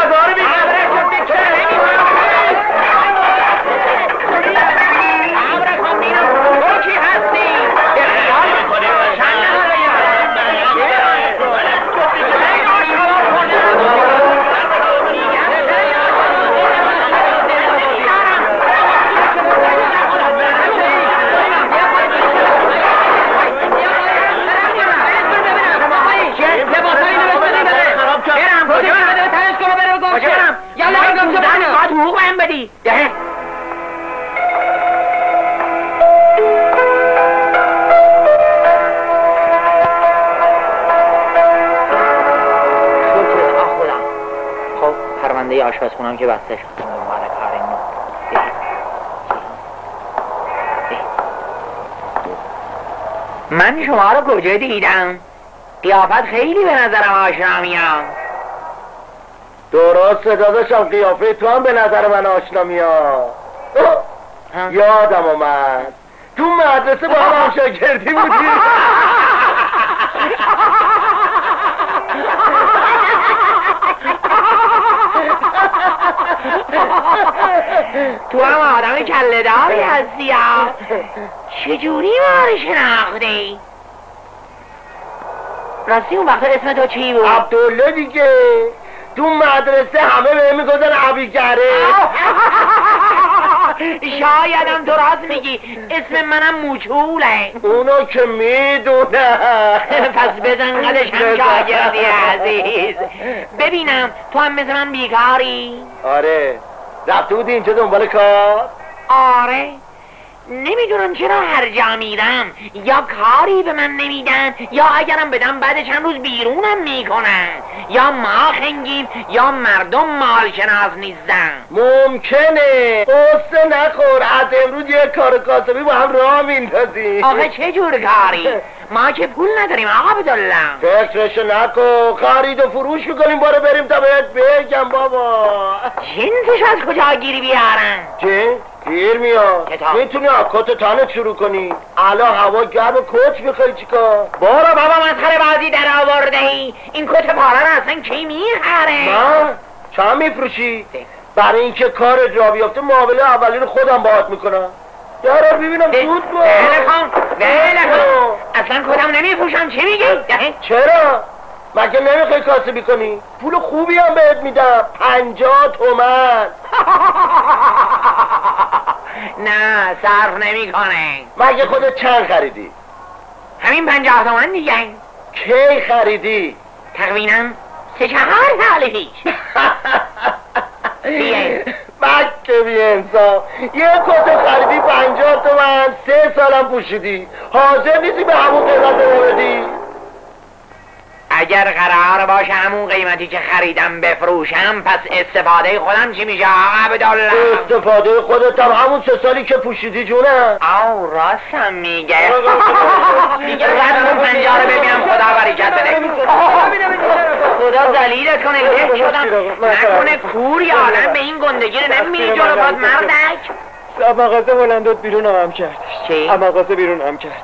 آشپزخونم که بسته شد. مال کار این من شما رو کجا دیدم؟ قیافت خیلی به نظرم آشنا میاد. درست داداشم، قیافه تو هم به نظر من آشنا میاد. یادم اومد تو مدرسه با هم شاگردی بودی. تو هم آدم کله داری هستی ها. چجوری ما رو شناختی؟ راستی اون وقت اسم تو چی بود؟ عبدالله دیگه. تو مدرسه همه به میگفتن عبیکره. شایدم تو راست میگی، اسم منم موچوله. اونو که میدونه. پس بزن قدش هم شاگردی عزیز. ببینم تو هم مثل من بیکاری؟ آره. رفته بودی اینجا دنبال کار؟ آره. نمیدونم چرا هر جا میرم یا کاری به من نمیدن یا اگرم بدم بعد چند روز بیرونم میکنن، یا ما خنگیم یا مردم مال شناس نیستن. ممکنه. قصه نخور، از امروز یه کار کاسبی با هم راه میندازیم. آخه چه جور کاری؟ ما که پول نداریم آقا عبدالله. فکرشو نکن، خرید و فروش میکنیم. باره بریم تا بهت بگم بابا. جنسش از کجا گیری بیارن؟ چه؟ گیر میاد. میتونی کت تنت شروع کنی. الان هوا گرم، کت میخوای چیکار؟ برو بابا مسخره بازی در آورده ای. این کت پاره رو اصلا کی میخره؟ من؟ چند میفروشی؟ برای اینکه کارت را بیافته معامله اولی رو خودم باهات میکنم. درار ببینم زود با. بله کن اصلا کدام نمیفروشم. چی میگی؟ چرا؟ مگه نمیخوای کاسبی کنی؟ پول خوبی هم بهت میدم، 50 تومن. نه صرف نمیکنه. مگه خودت چند خریدی؟ همین 50 تومن دیگه. کی خریدی؟ تقریبا 3-4 سال پیش. بکه بی انصاف. یه کت خریدی 50 تومن، 3 سالم پوشیدی. حاضر نیستی به همون قیمت بدی؟ اگر قرار باشه همون قیمتی که خریدم بفروشم، پس استفاده خودم چی میشه آقا عبدالله؟ استفاده خودت هم همون 3 سالی که پوشیدی جونه. آو راستم میگه. دیگه رد اون 50 رو ببینم خدا برکت بده. خدا ذلیلت کنه. له شدم. نکنه کور یا آدم به این گندگی رو نمیری جلو باز مردک. مغازه بلندات بیرون هم کردش. چی؟ مغازه بیرون هم کرد.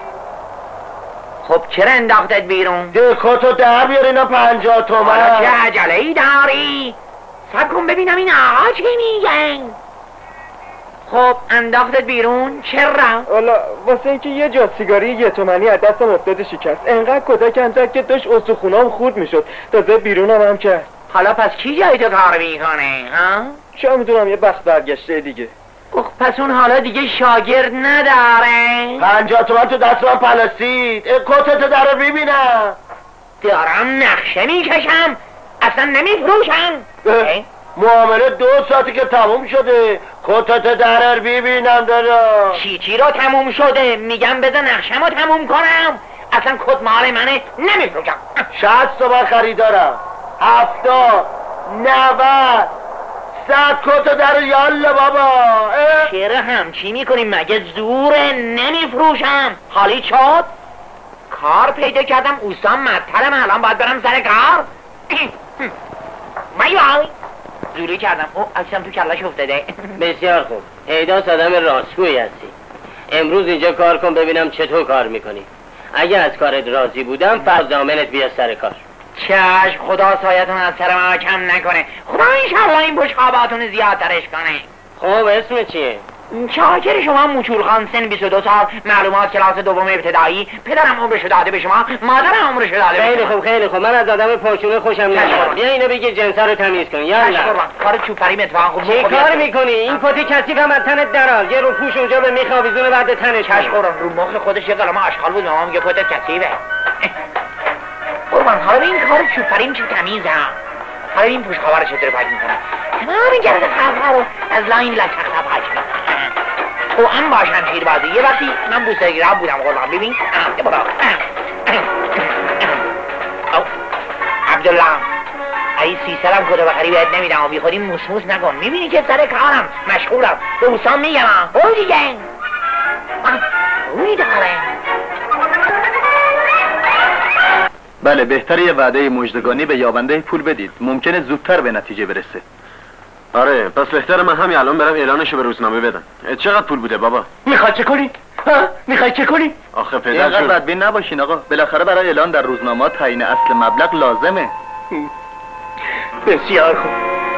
خب چرا انداختت بیرون؟ دکاتو در بیار اینا 50 تومن. چه عجله‌ای داری؟ صبر کن ببینم این آقا چی میگن. خب انداختت بیرون چرا؟ والا واسه اینکه یه جا سیگاری 1 تومنی از دستم افتاده شکست. انقدر کتکم زد که داشت استخونام خورد میشد. تازه بیرونم هم کرد. حالا پس کی جای تو کار میکنه ها؟ چه میدونم، یه بخت برگشته دیگه. پس اون حالا دیگه شاگرد نداره؟ 50 تومن تو دست من پلاسید. کتت در رو ببینم. دارم نقشه میکشم، اصلا نمیفروشم. معامله 2 ساعتی که تموم شده. کتت در رو ببینم دارم. چی رو تموم شده؟ میگم بذار نقشم رو تموم کنم. اصلا کت مال منه، نمیفروشم. 60 تومن خریدارم. 70 90 100 کت در یالا بابا. چرا همچی میکنیم؟ مگه زوره؟ نمیفروشم. حالی شد کار پیدا کردم، اوستان مطلم، الان باید برم سر کار. مایوای زوری کردم. عکسم تو کلش افتاده. بسیار خوب. ایداس آدم راستگویی هستی. امروز اینجا کار کن ببینم چطور کار میکنی. اگه از کارت راضی بودم فردا ضامنت بیا سر کار. چشم، خدا سایتون از سر ما کم نکنه. خدا انشالله این بشقاباتون زیادترش کنه. خب اسم چیه؟ شاکر شما موچول خان، سن 22 سال، معلومات کلاس دوم ابتدایی. پدرم عمرشو داده به شما، مادرم عمرشو داده به خیلی شما. خوب خیلی خوب. من از آدم پاچونه خوشم نمیاد. بیا اینو بگی جنسا رو تمیز کن. یالا کار چوپریم اتفاقا خوب. چه کار میکنی؟ این کتی کثیف هم از تنت درار. یه رو پوش اونجا به میخوابیزونه بعد تنش. چش رو مخ خودش یه قلمه اشغال بود. مامان میگه کتت کثیفه. قربان حالا این کار چوپریم چه تمیزه. حالا این پوش خبر چطور پاک میکنه؟ تمام گرد خبر رو از لاین لکختا پاک میکنه. تو هم باشم شیربازی. یه وقتی من بوسرگی راب بودم قربان. ببین یه بابا عبدالله ای 30 سالم کده بخری بهت نمیدم و بی خودی موسموس نکن. میبینی که سر کارم مشغولم. دوستان میگم برو دیگه. روی داره بله بهتره یه وعده مژدگانی به یابنده پول بدید، ممکنه زودتر به نتیجه برسه. آره پس بهتره من همین الان برم اعلانشو به روزنامه بدم. چقدر پول بوده بابا؟ میخوای چه کنی؟ میخوای چه کنی؟ آخه پدر اینقدر جون بدبین نباشین آقا، بالاخره برای اعلان در روزنامه تعیین اصل مبلغ لازمه. بسیار خوب.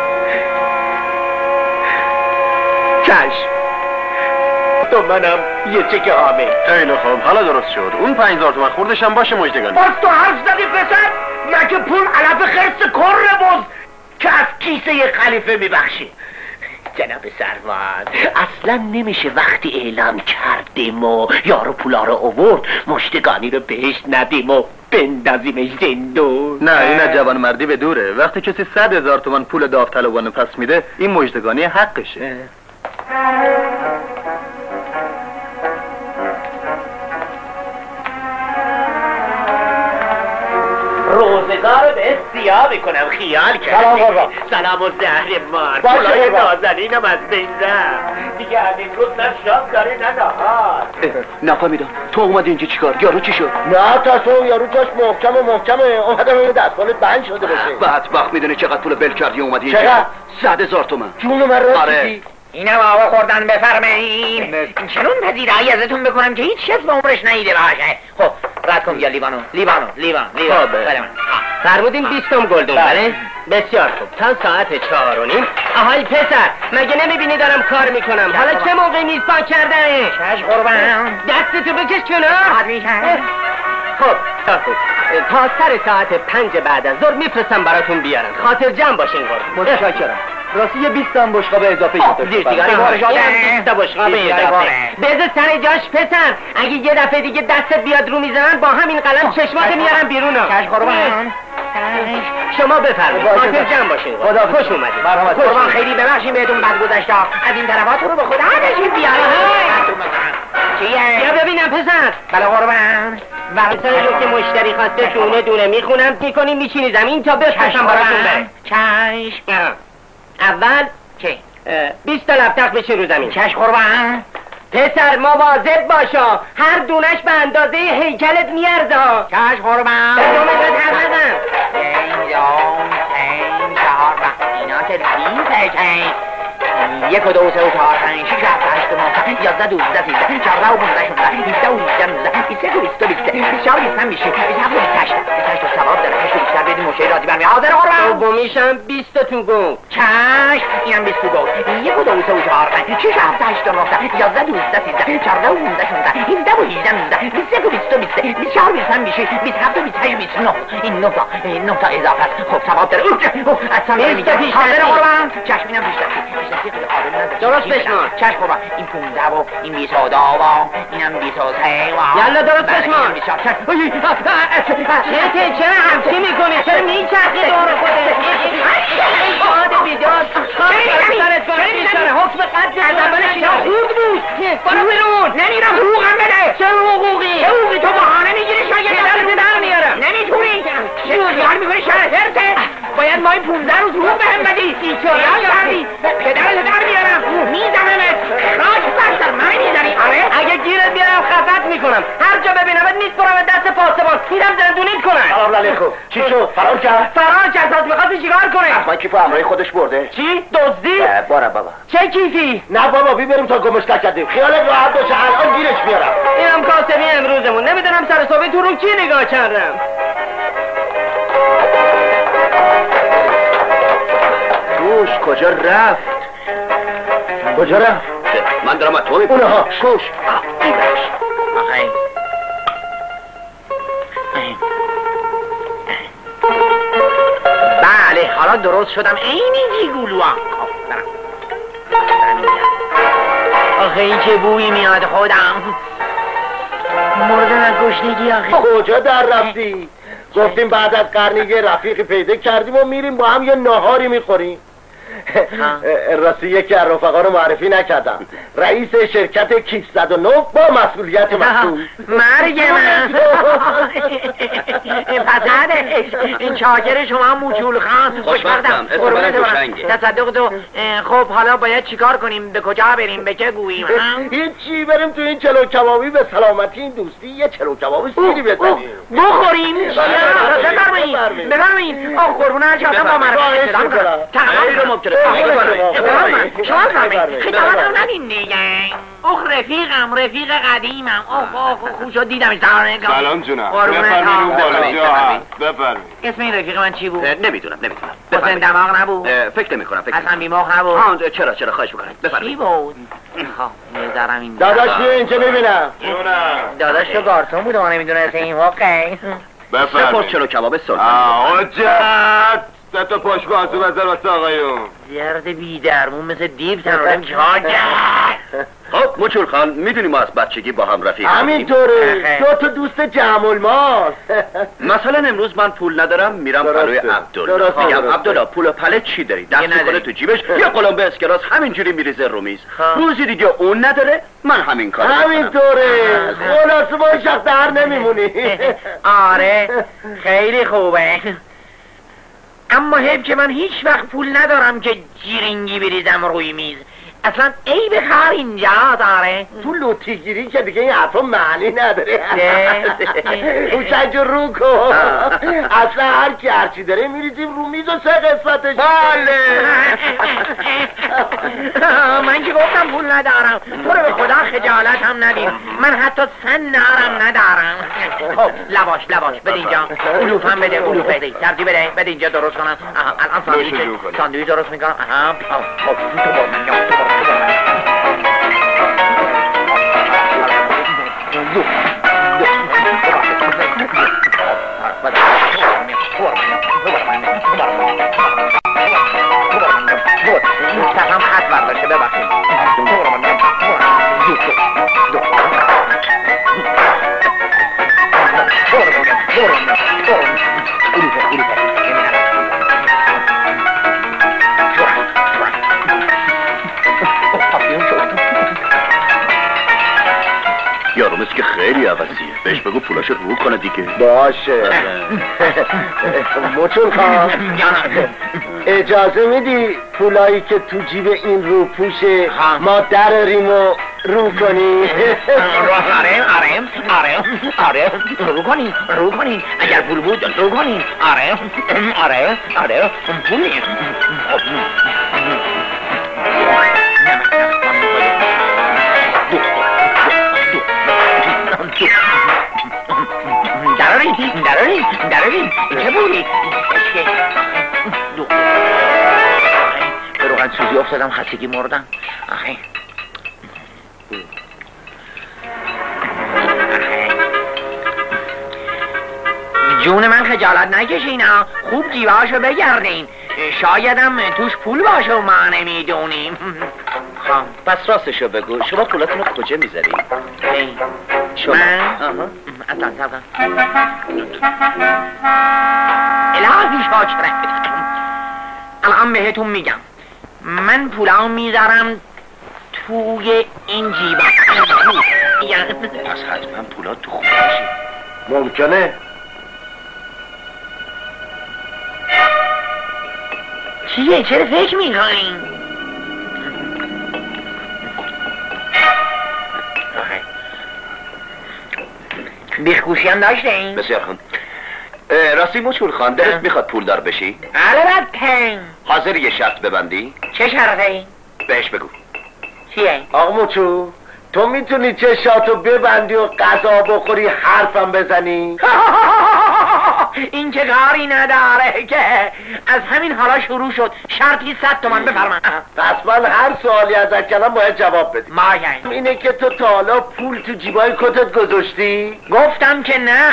کش تو منم یه چک حامل. خیلی خوب حالا درست شد. اون 5000 تومان خوردش هم باشه مژدگانی. باز تو حرف زدی پسر؟ مگه پول علف خرس کره باز که از کیسه یه خلیفه میبخشی؟ جناب سروان اصلا نمیشه وقتی اعلام کردیم و یارو پولا رو آورد مژدگانی رو بهش ندیم و بندازیمش زندون. نه این از جوانمردی به دوره. وقتی کسی 100,000 تومان پول داوطلبانه پس میده این مژدگانی حقشه. روزگار به سیاه میکنم خیال کردی. سلام بابا. سلام و زهر مار. پولای نازنینم از بین رفت دیگه همین روز نه شام داره نه نهار. نفهمیدم تو اومدی اینجا چیکار؟ یارو چی شد؟ نه تا یارو جاش محکمه اومدم این دستمالت بند شده باشه. بدبخت میدونی چقدر پول بل کردی اومدی اینجا؟ چقدر؟ 100,000 تومان. جون من راست آره. اینم آقا خوردن بفرمایین. چنون پذیرایی ازتون بکنم که هیچ کس به عمرش نیده باشه. خب رد کن بیا لیوانو. فرمودین 20 گلدون بله؟ بسیار خوب تا ساعت 4:30. آهای پسر مگه نمیبینی دارم کار میکنم؟ حالا چه موقع میز پاک کردنه؟ چش قربان دستتو بکش کنار. خب تا سر ساعت 5 بعد از ظهر میفرستم براتون بیارم. خاطر جمع باشین قربان. متشکرم. راستی یه 20 هم بشقابه اضافه شده. زیر سیگاری بارشاده. 20 بشقابه اضافه. بذار سر جاش پسر. اگه یه دفعه دیگه دستت بیاد رو میزنن با همین قلم چشمات میارم بیرون. چش قربان. شما بفرمایید. خاطر جمع باشین. خدا خوش اومدید. قربان خیلی ببخشید بهتون بد گذشته. از این طرفات رو به خدا بشید بیارید. چیه؟ یا ببینم پسر. بله قربان. وقتی رو که مشتری خواسته دونه میخونم میکنیم میچینی زمین تا بفرستم براتون بره. چشم. اول چه؟ 20 تا لپتق بشین رو زمین. چشم قربان. پسر مواظب باشا هر دونش به اندازه هیکلت میارزه ها. چشم قربان. به دومتت حق نزن. 1 2 3 4 اینا که ردیفه که 1 2 3 4 5 6 7 8 9 11 12 13 14 و 15 16 17 و 18 19 20 و 22 24 25 میشه 27 و 28 ثواب داره 8 بیشتر بدین مشتری راضی برمی حاضر قربان. دومیشم 20 تا تو گم. چشم اینم 20 تو گم. 1 2 3 4 5 6 7 8 9 11 12 13 14 و 15 16 17 و 18 19 21 و 22 24 25 میشه 27 و 28 29 این 9 تا اضافه است. خب ثواب داره. اصلا نمیگم حاضر قربان. چشم اینم بیشتر درست بشمار. چشم قربان. این 15 و این 22 و اینم 23 و یالا درست بشمار. چرا همچی میکنی؟ چرا میچرخی دور خودت؟ شاد بیدار سرت کنه بیشتره حکم قتل از اولش اینا خوب بود. برو بیرون. نمیرم حقوقم بده. چه حقوقی؟ حقوقی تو بهانه میگیری شاید درت در میارم. نمیتونی. چه کار میکنی شهر هرته؟ باید ما این 15 روز حقوق بهم بدی. بیچاره کردی. پدرت در میارم. میزنمت. خاک بستر من میزنی. آره؟ اگه گیرت بیارم خفت میکنم. هر جا ببینمت میسپرمت دست پاسبان. میرم زندونیت کنم. سلام علیکم. چی شد؟ فرار کرد؟ پس میخواستی چیکار کنه؟ اصلا کیفو همراهی خودش برده. چی؟ دزدی؟ باره بابا. چه کیفی؟ نه بابا بریم تا گمش نکردیم. خیالت راحت باشه الان گیرش میارم. اینم کاسبی امروزمون. نمیدونم سر صبح تو رو کی نگاه کردم. گوش کجا رفت؟ کجا رفت؟ من دارم از تو میپرسم. اونها گوش. آخه بله حالا درست شدم عینی جیگولو هم. آخه این چه بویی میاد خودم مردم از گشنگی. آخه کجا در رفتی؟ گفتیم بعد از قرنیه رفیقی پیدا کردیم و میریم با هم یه ناهاری میخوریم. راستی یکی از رفقا رو معرفی نکردم. رئیس شرکت کیف 109 با مسئولیت مسئول. مرگ من. پسندش این چاکر شما موچول خان. خوشبختم. اسم من کوشنگه. تصدق تو. خب حالا باید چیکار کنیم؟ به کجا بریم؟ به چه گوییم؟ هیچی، بریم تو این چلو کبابی به سلامتی این دوستی یه چلو کباب سیری بزنیم بخوریم. بفرمایید. آخ قربون هر چه با مرفت اصدام کنم. خیلی رو مبتره. شما فرمایید. خجالتم ندین دیگه. اخ رفیق قدیمم. اخ خوش شد دیدمش. سلام جونم. بفرمایید اون بالا جا هست. بفرمایید. اسم این رفیق من چی بود؟ نمیدونم. حسین دماغ نبود؟ فکر نمی‌کنم. اصلا بیماغ نبود؟ چرا خواهش می‌کنم. بفرمایید. چی بود؟ میذارم این داداش بیا اینجا ببینم. داداش تو گارسون بود ما نمیدونست این واقعا. بفرمایید. چلو کباب سلطان. حجت 3 تا پاش بازو بذار واسه آقایون. زرد بی‌درمون مثل دیو تنورم چاکه. خب موچول خان میدونی ما از بچگی با هم رفیق هستیم. همینطوره. 2 تا دوست جمع الماس. مثلا امروز من پول ندارم میرم پلوی عبدالله میگم عبدالله پول و پله چی داری؟ دست میکنه تو جیبش یه قلمبه اسکراس همینجوری میریزه رو میز. روزی دیگه اون نداره من همین کارو میکنم. همینطوره. خلاصه با این شخص در نمیمونی. آره خیلی خوبه. اما حیف که من هیچ وقت پول ندارم که جیرینگی بریزم روی میز. اصلا ای بخار اینجا داره. تو لوتی گیری که دیگه این حرفا معنی نداره. کوچنج رو کن. اصلا هر کی هرچی داره میریزیم رو میز و 3 قسمتش. بله. من که گفتم پول ندارم. تو رو به خدا خجالت هم ندیم. من حتی سن نارم ندارم. خب لواش بده اینجا. علوف هم بده. سبزی بده اینجا درست کنم. الان ساندویچ درست میکنم. خب تو با من هم خط برداشته ببخشید. یارو مثل که خیلی عوضیه. بهش بگو پولاشو رو کنه دیگه. باشه. موچول خان اجازه میدی پولایی که تو جیب این رو پوشه ما دراریم و رو کنی؟ آره رو کنی اگر پول بود رو کنی. آره پول نیست. درارین چه بودی؟ به روغن سوزی افتادم خستگی مردم. جون من خجالت نکشین. خوب جیبهاشو بگردین. شایدم توش پول باشه و ما نمیدونیم. پس راستشو بگو شما پولاتونو کجا میذاری؟ شما؟ اصلا الهی شاکرم. الان بهتون میگم من پولامو میذارم توی این جیبه. پس حتما پولات تو خونه‌شه. ممکنه. چیه؟ چرا فکر میکنین؟ بیخگوشی هم داشته این؟ بسیار خوب. راستی موچول خان دلت میخواد پولدار بشی؟ البته. حاضر یه شرط ببندی؟ چه شرطی؟ بهش بگو. چیه؟ آقا موچول تو میتونی چشاتو ببندی و غذا بخوری حرفم بزنی؟ این که کاری نداره که از همین حالا شروع شد. شرطی 100 تومن بفرمان. پس من هر سوالی ازت کردم باید جواب بدی. ماگه اینه که تو تا حالا پول تو جیبای کتت گذاشتی؟ گفتم که نه.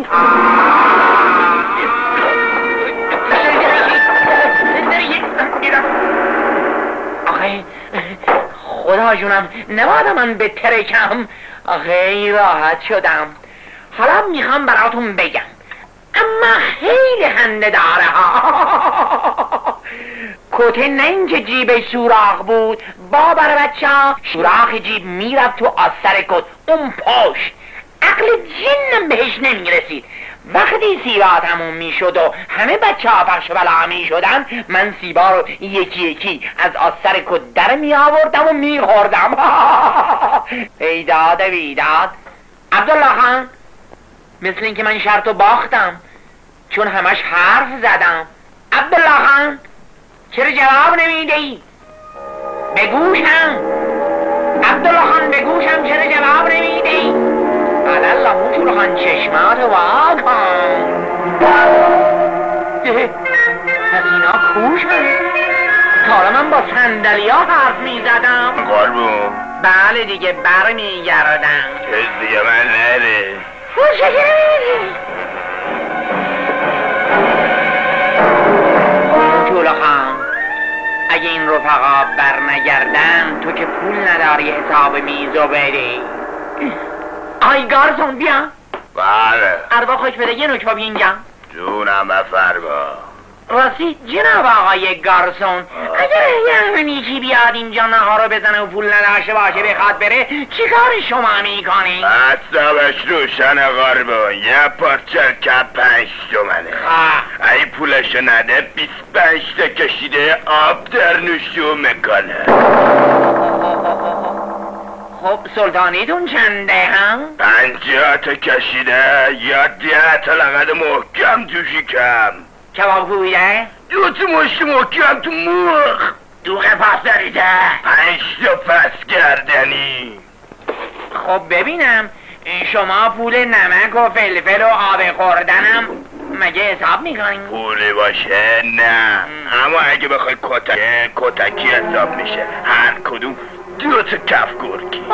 آخه خدا جونم نباید من به ترکم. آخه راحت شدم. حالا میخوام براتون بگم اما خیلی خنده داره ها. کته نه اینکه جیبش سوراخ بود با برای بچه ها، سوراخ جیب میرفت تو آستر کت، اون پاش عقل جنم بهش نمیرسید. وقتی سیبا تموم میشد و همه بچه ها پخش بلا میشدن، من سیبا رو یکی یکی از آستر کت در می آوردم و میخوردم. ایداد ویداد. عبدالله خان، مثل اینکه من شرطو باختم چون همش حرف زدم. عبدالله خان چرا جواب نمیدهی؟ به گوشم عبدالله خان، به گوشم چرا جواب نمیدهی؟ الله موچول خان چشمات وا کن. پس اینا کوشن؟ تا حالا من با صندلی ها حرف میزدم. قربون بله دیگه برمیگردم. کس دیگه من نره. موچول خان اگه این رفقا بر نگردن تو که پول نداری حساب میزو بدی. آی گارسون بیا. بله اروا خوش بده یه نوک با اینجا. جونم بفرما. راستی جناب آقای گارسون، اگر یعنی چی بیاد اینجا نهارو بزنه و پول نداشته باشه بخواد بره چی کار شما میکنی؟ حسابش روشن قربون، یه پارچه کپ 5 تومنه. ای پولشو نده 25 تا کشیده آب در نوشو میکنه. خب سلطانیتون چنده هم؟ 50 تا کشیده یا 10 تا لغت محکم تو شکم. کباب خوبیده؟ 2 تا مشت محکم تو مخ. تو قفص داریده؟ 5 تا پس گردنی. خب ببینم شما پول نمک و فلفل و آب خوردنم مگه حساب میکنین؟ پولی باشه نه، اما اگه بخوای کتکی حساب میشه. هر کدوم 2 تا کف گرگی.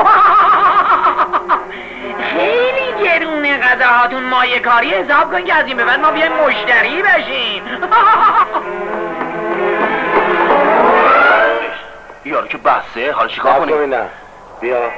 خیلی گرونه غذاهاتون، مایه کاری حساب کن که از این به بعد ما بیایم مشتری بشیم. یارو که بسته، حالا چیکار کنیم؟ بیا.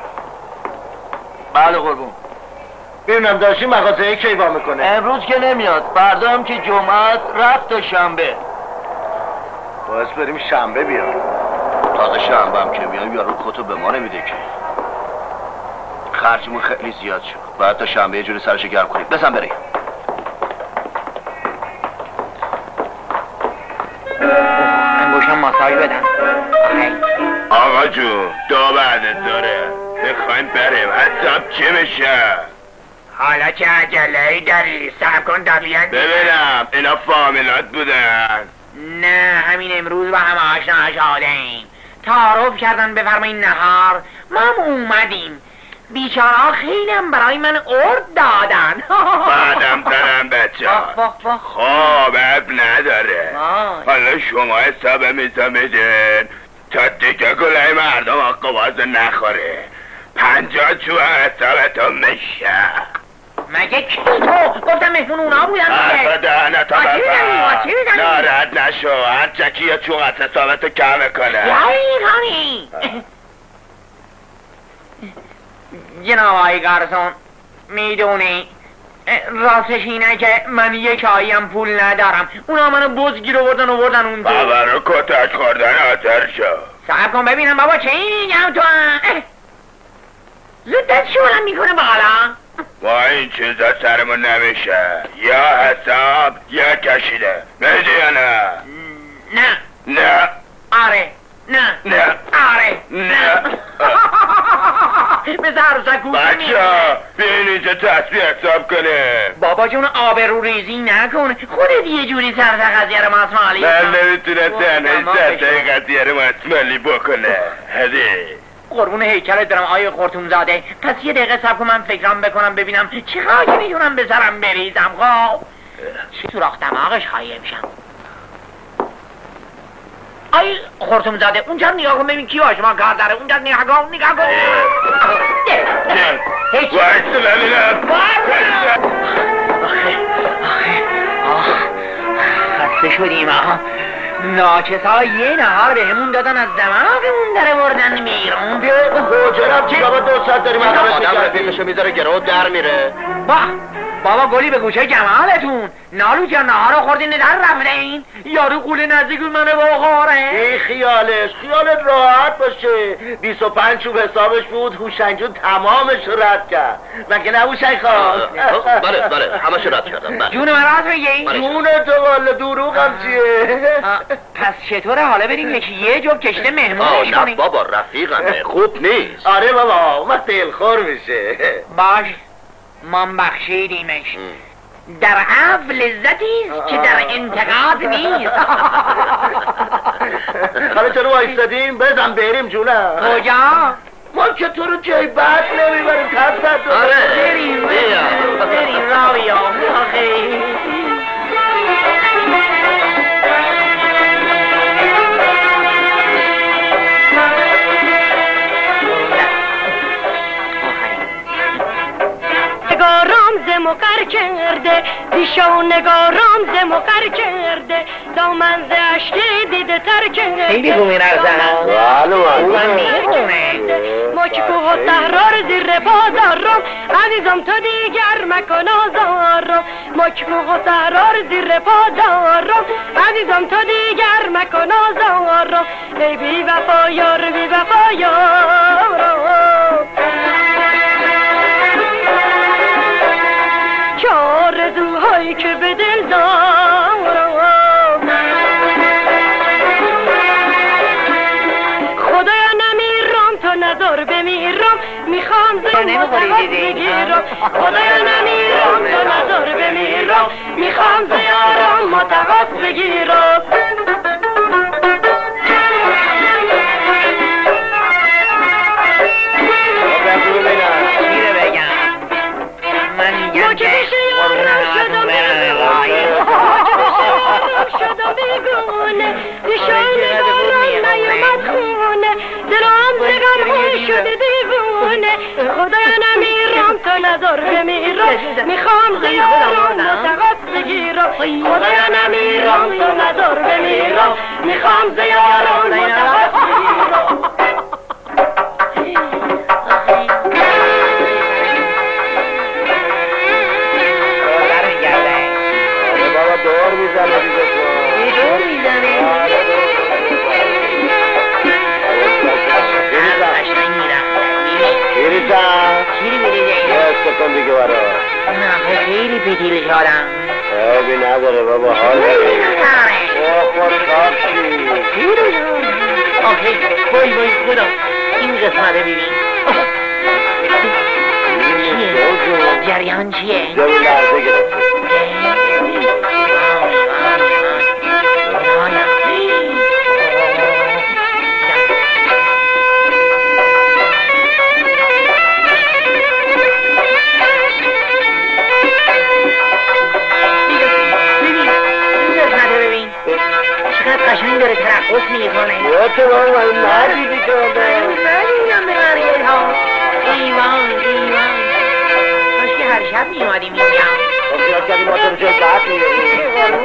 بله قربون. ببینم داشتی مغازه کی وا میکنه؟ امروز که نمیاد، فردا هم که جمعه رفت تا شنبه. باید بریم شنبه بیار. تازه شنبه هم که میام یارو کتو به ما نمیده که. خرجمون خیلی زیاد شد. باید تا شنبه یه جوری سرشو گرم کنیم. بزن بریم. انگوشم ماساژ بدن. آقا جون دو بعدت داره، بخوایم بریم حساب چه میشه؟ حالا چه عجله‌ای داری؟ صبر کن تا بیان. ببینم اینا فامیلات بودن؟ نه همین امروز با هم آشنا شدیم. تعارف کردن بفرمایین نهار، ما هم اومدیم. بیچاره‌ها خیلی هم برای من ارد دادن. بعدم دارم بچه خب اب نداره. حالا شما حساب میزا میدین تا دیگه گلای مردم آقا باز نخوره. 50 چوه حسابتون میشه. مگه کی تو؟ گفتم مهمون اونا بودن دیگه. دهنه تا بفر ناراحت نشو، هر چکی یا چون از حسابتو کمه کنه. یعنی جناب آقای گارسون میدونی راستش اینه که من یک آییم پول ندارم. اونا منو بزگیر آوردن اون تو. بابا رو کتک خوردن آتر شو. صبر کن ببینم بابا چه این میگم تو زود دست شورم میکنه بالا. با این چیزا سرمون نمیشه، یا حساب یا کشیده. میدی یا نه؟ نه. نه. آره. نه. نه. آره. نه. به زرزه گوش بچه بیاین اینجا تسبیح حساب کنه. بابا جون آبرو ریزی نکن، خودت یه جوری سرزه قضیه رو ماسمالی. من نمیتونه تنهی سرزه قضیه رو ماسمالی بکنه. هدی قربون هیکلت برم آیه خورتون زاده. پس یه دقیقه صبر کن من فکرام بکنم ببینم چه خاکی میتونم به سرم بریزم. خب سوراخ دماغش خواهی بشم. آی خورتون زاده اونجا نگاه کن ببین کی با شما کار داره. اونجا نگاه کن. وایسته ببینم. خسته شدیم ناچسا یه نهار به همون دادن از دماغمون داره بردن بیرون. جناب چی بابا 2 ساعت داریم آدم رفیقشو میذاره گرو در میره. با بابا گلی به گوشه جمالتون. نالو جان نهارو خوردین در رفته این یارو قول نزدیک منو بخوره. این خیالت راحت باشه. 25 چوب حسابش بود، هوشنگجون تمامش رد کرد. مگه نه هوشنگ خان؟ بله همش رد کردم. جون من راست میگی؟ جون تو والا دروغم چیه؟ پس چطوره حالا بریم یه جوب کشته مهمونش کنیم؟ نه بابا رفیقمه، خوب نیست. آره بابا اون وقت دلخور میشه. باش من بخشیدیمش. در عفو لذتیست که در انتقاد نیست. حالا چرا وایستادیم؟ بزن بریم جونم. کجا؟ ما که تو رو جای بد نمیبریم. تست آره بریم راویا. نگارام ز مقر کرده دیشو نگارام ز مقر کرده دامن ز اشکی دیده تر کرده. خیلی خوبی نرزن. مچکو و تحرار زیر پا دارم عزیزم تو دیگر مکن آزارم. مچکو و تحرار زیر پا دارم عزیزم تو دیگر مکن آزارم. ای بی وفا یار بی وفا یارم. چه آرزوهایی که به دل دارم خدایا نمیرم تو نظر بمیرم. میخوام زن متقاط بگیرم. خدایا نمیرم تو نظر بمیرم. میخوام زیارم متقاط بگیرم. شدم بیگونه دیشان نگارم نیامد خونه دلم زغم شده دیوونه. خدایا نمیرم تو نظر بمیرم. میخوام زیارم متقاط بگیرم. خدایا نمیرم تو نظر بمیرم. میخوام زیارم متقاط بگیرم. دور میزنه دیگه تو. دور میزنه. شیریزا چیری میریزه؟ استکن دیگه برا. نه خیلی پیدیل شدم. عیبی نداره بابا حال خور کار چی؟ آخه بای خدا این قسمته ببین. چیه؟ جریان چیه؟ جلو لحظه گرفته. قشنگ داره ترقص میکنه. یا تو با من ندیدی که ندیدم به مرگل ها. ایوان کاش که هر شب میومدیم اینجا. خیال کردی ما تو رو جای بحث میگردیم.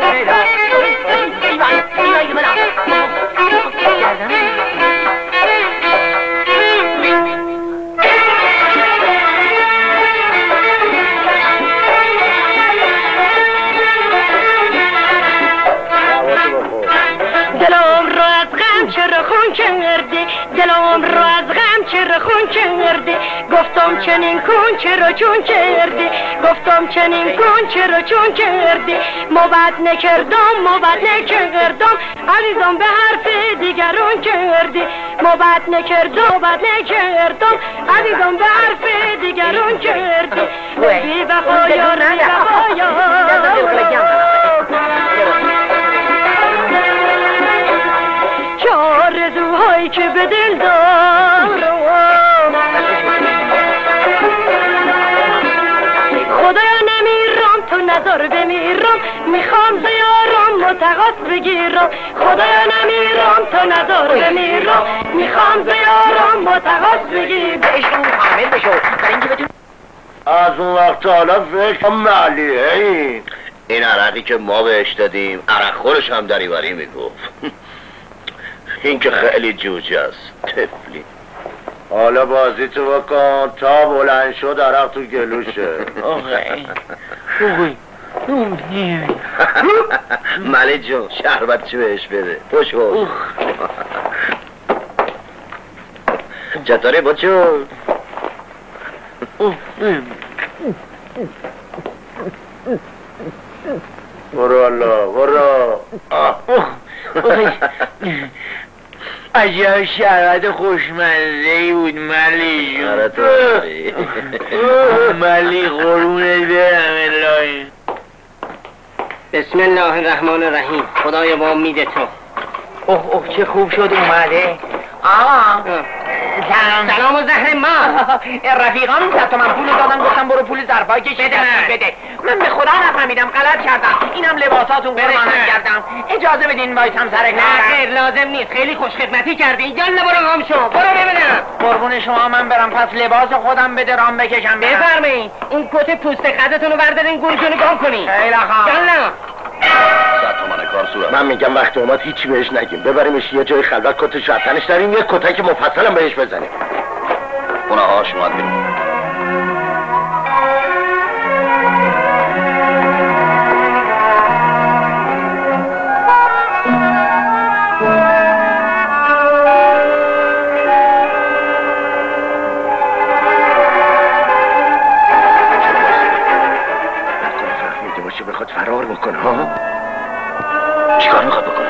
چرا خون کردی دلم رو از غم چرا خون کردی. گفتم چنین کن چرا چون کردی. گفتم چنین کن چرا چون کردی. موبت نکردم عزیزم به حرف دیگرون کردی. موبت نکردم عزیزم به حرف دیگرون کردی. بی وفا یار بی وفا یار. آرزوهایی که به دل دارم خدایا نمیرم تو نظر بمیرم. میخوام زیارم متقاط بگیرم. خدایا نمیرم تو نظر بمیرم. میخوام زیارم متقاط بگیرم. عشقمون کامل بشو برای اینکه بتون از اون وقت حالا فکر ملیه این عرقی که ما بهش دادیم عرق خورش هم دریوری میگفت. این که خیلی جوجه است. تفلی حالا بازی تو بکن تا بلند شد عرق تو گلوشه. ملک جون شربت چی بهش بده. پشو چطوری بچو؟ برو الله برو. عجب شربت خوشمزه‌ای بود ملی جون. ملی قرونت برم الهی. بسم الله الرحمن الرحیم. خدایا با امید تو. اوه چه خوب شد اومده. سلام و زهر ما. رفیقان تا من پولو دادن گفتم برو پول ظرفای که بده. من به خدا نفهمیدم غلط کردم. اینم لباساتون قربانم کردم. اجازه بدین وایسم سر کار. خیر لازم نیست. خیلی خوش خدمتی کردی. یالا برو گم شو. برو ببینم. قربون شما من برم. پس لباس خودم بده رام بکشم. بفرمایید. این کت پوست خزتون رو بردارین گورتون رو گم کنین. خیلی خوب. یالا. 100 تومن کار صورت. من میگم وقت اومد هیچی بهش نگیم. ببریمش یه جای خلوت کتش رو تنش داریم یه کتک مفصلم بهش بزنیم. اونه هاش اومد بیرون. بخواد فرار بکنه ها؟ چیکار میخواد بکنه؟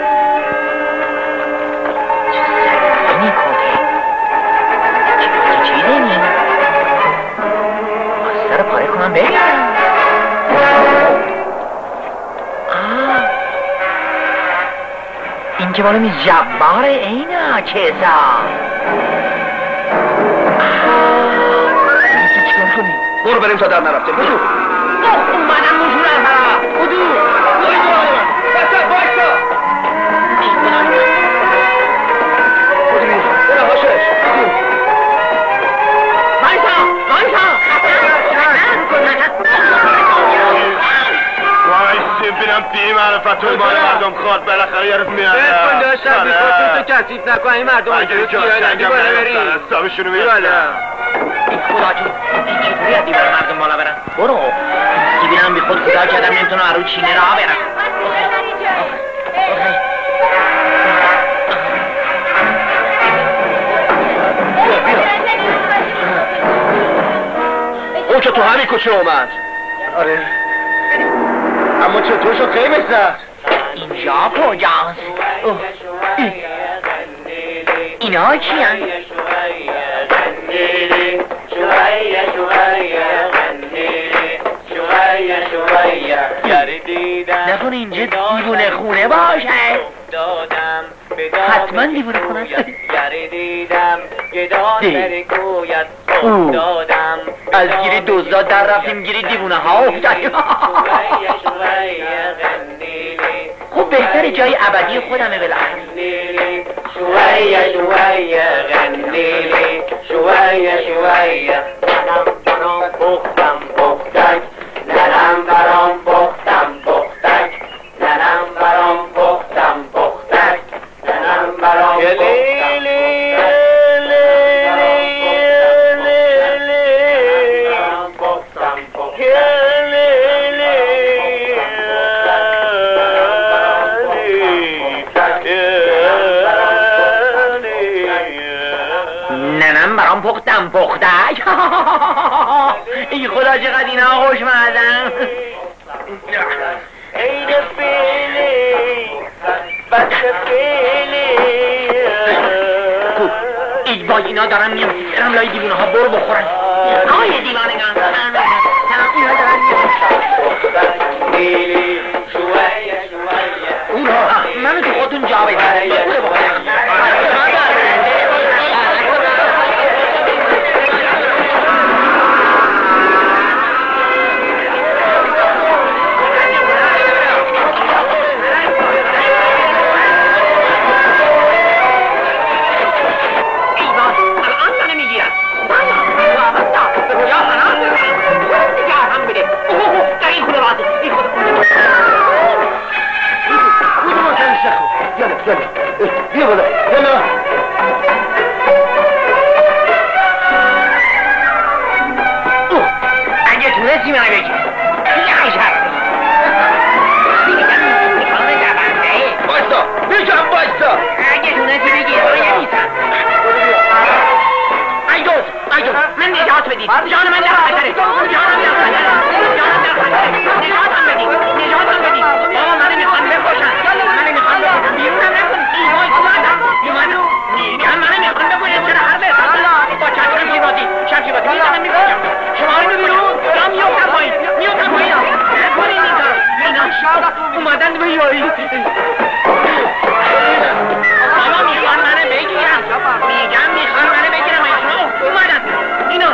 چه میکنه؟ چه چیزی نیم؟ سر پاره کنم بگیرم این که مالو جباره اینا چیزا چیکار کنی؟ برو بریم تا در نرفته بشو اومدم مجور الفرا خودو بسا بایستا برو هاشش وایسی بینم بی معرفتون بار مردم خواد بالاخره یارت میاد بکن داشتم بیخورتون تو کسیف نکن این مردم اینجوری کیادنگی بالا بریم حسابشونو میاد خدا جون این چطوری از دیوار مردم بالا برم برو بینم بی خود خدا کردم نمیتونم رو چینه راه برم او که تو همین کوچه اومد آره اما چطور شد خیلی زد اینجا کجاست اینا چی هن؟ نکنه اینجا دیوونه خونه باشه حتما دیوونه خونه است از گیری دوزاد در رفتیم گیری دیوونه ها افتادیم خب بهتر جای ابدی خودمه بالاخره شویه شویه غنیلی شویه شویه ننم برام بختم بختک ننم برام بختم بختک ننم برام بختم بختک ننم برام پختم پختک ای خدا چقدر اینا خوش مردم این فیلی بچه فیلی ای با اینا دارم میام برم لای دیوونه ها برو بخورن آقای دیوانگان اینا دارم میام منو تو خودتون جا بزنید برو بخورن بگی یه شرط بایستا بگم بایستا اگه دونتی بگی آیا نیستم ایدوز من نجات بدید جان من در خطره جانم در خطره نجاتم بدید بابا منو میخوان بکشن منو میخوان بکشن بیرونم نکنید ایوای میگم منو میخوان بکشن چرا هر بسازن با شمشیباتی میزنم میکشم شما رو بیرون یا میوتم پایین نکنید این کارو اینا اومدن به یایی بابا میخوان منو بگیرم میخوان منو بگیرم اومدن اینا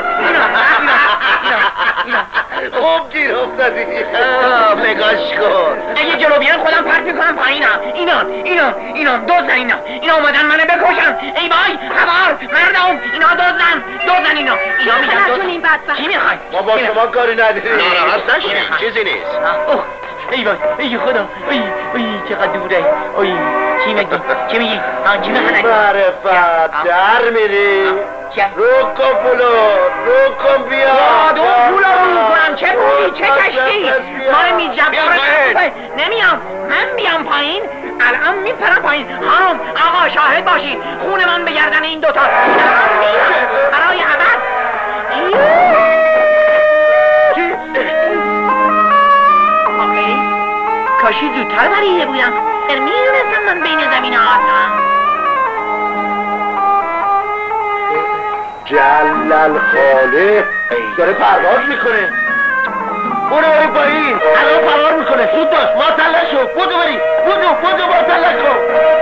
خوب گیر افتادی نگاش کن اگه جلو بیان خودم پرت میکنم پایینم اینا دوزن اینا اومدن منو بکشن ای وای خبر مردم اینا دوزن اینا میگن دوزن چی میخوای؟ ما با شما کاری نداریم ناراحت نشین چیزی نیست ای وای ای خدا ای چقدر دوره ای چی میگی؟ چی میخوای؟ معرفت در میری رو کن بیا اون پولا رو کنم چه پولی چه کشتی ما میجم نمیام من بیام پایین الان میپرم پایین خانم آقا شاهد باشید خون من به گردن این دوتا برای ابد آخی کاشی زودتر بریده بودم میدونستم من بین زمین آسان جلل خالق داره پرواز میکنه برو پایین الان فرار میکنه زود باش معطل شو بودو معطل کن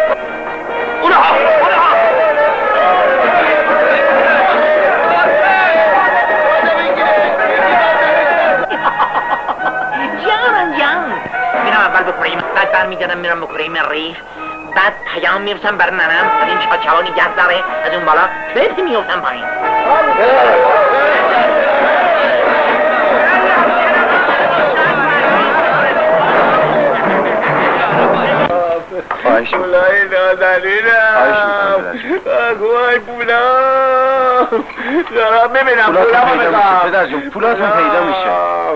جان میرم اول بخوریم بعد برمیگردم میرم بخوریم ریخ بعد پیام میرسم بر ننم از این چاچوانی گرد داره از اون بالا بهتی میفتم پایین خواهش پولای نازنینم خواهی پولام دارم میبینم پولامو بگم پدر جون پولاتون پیدا میشه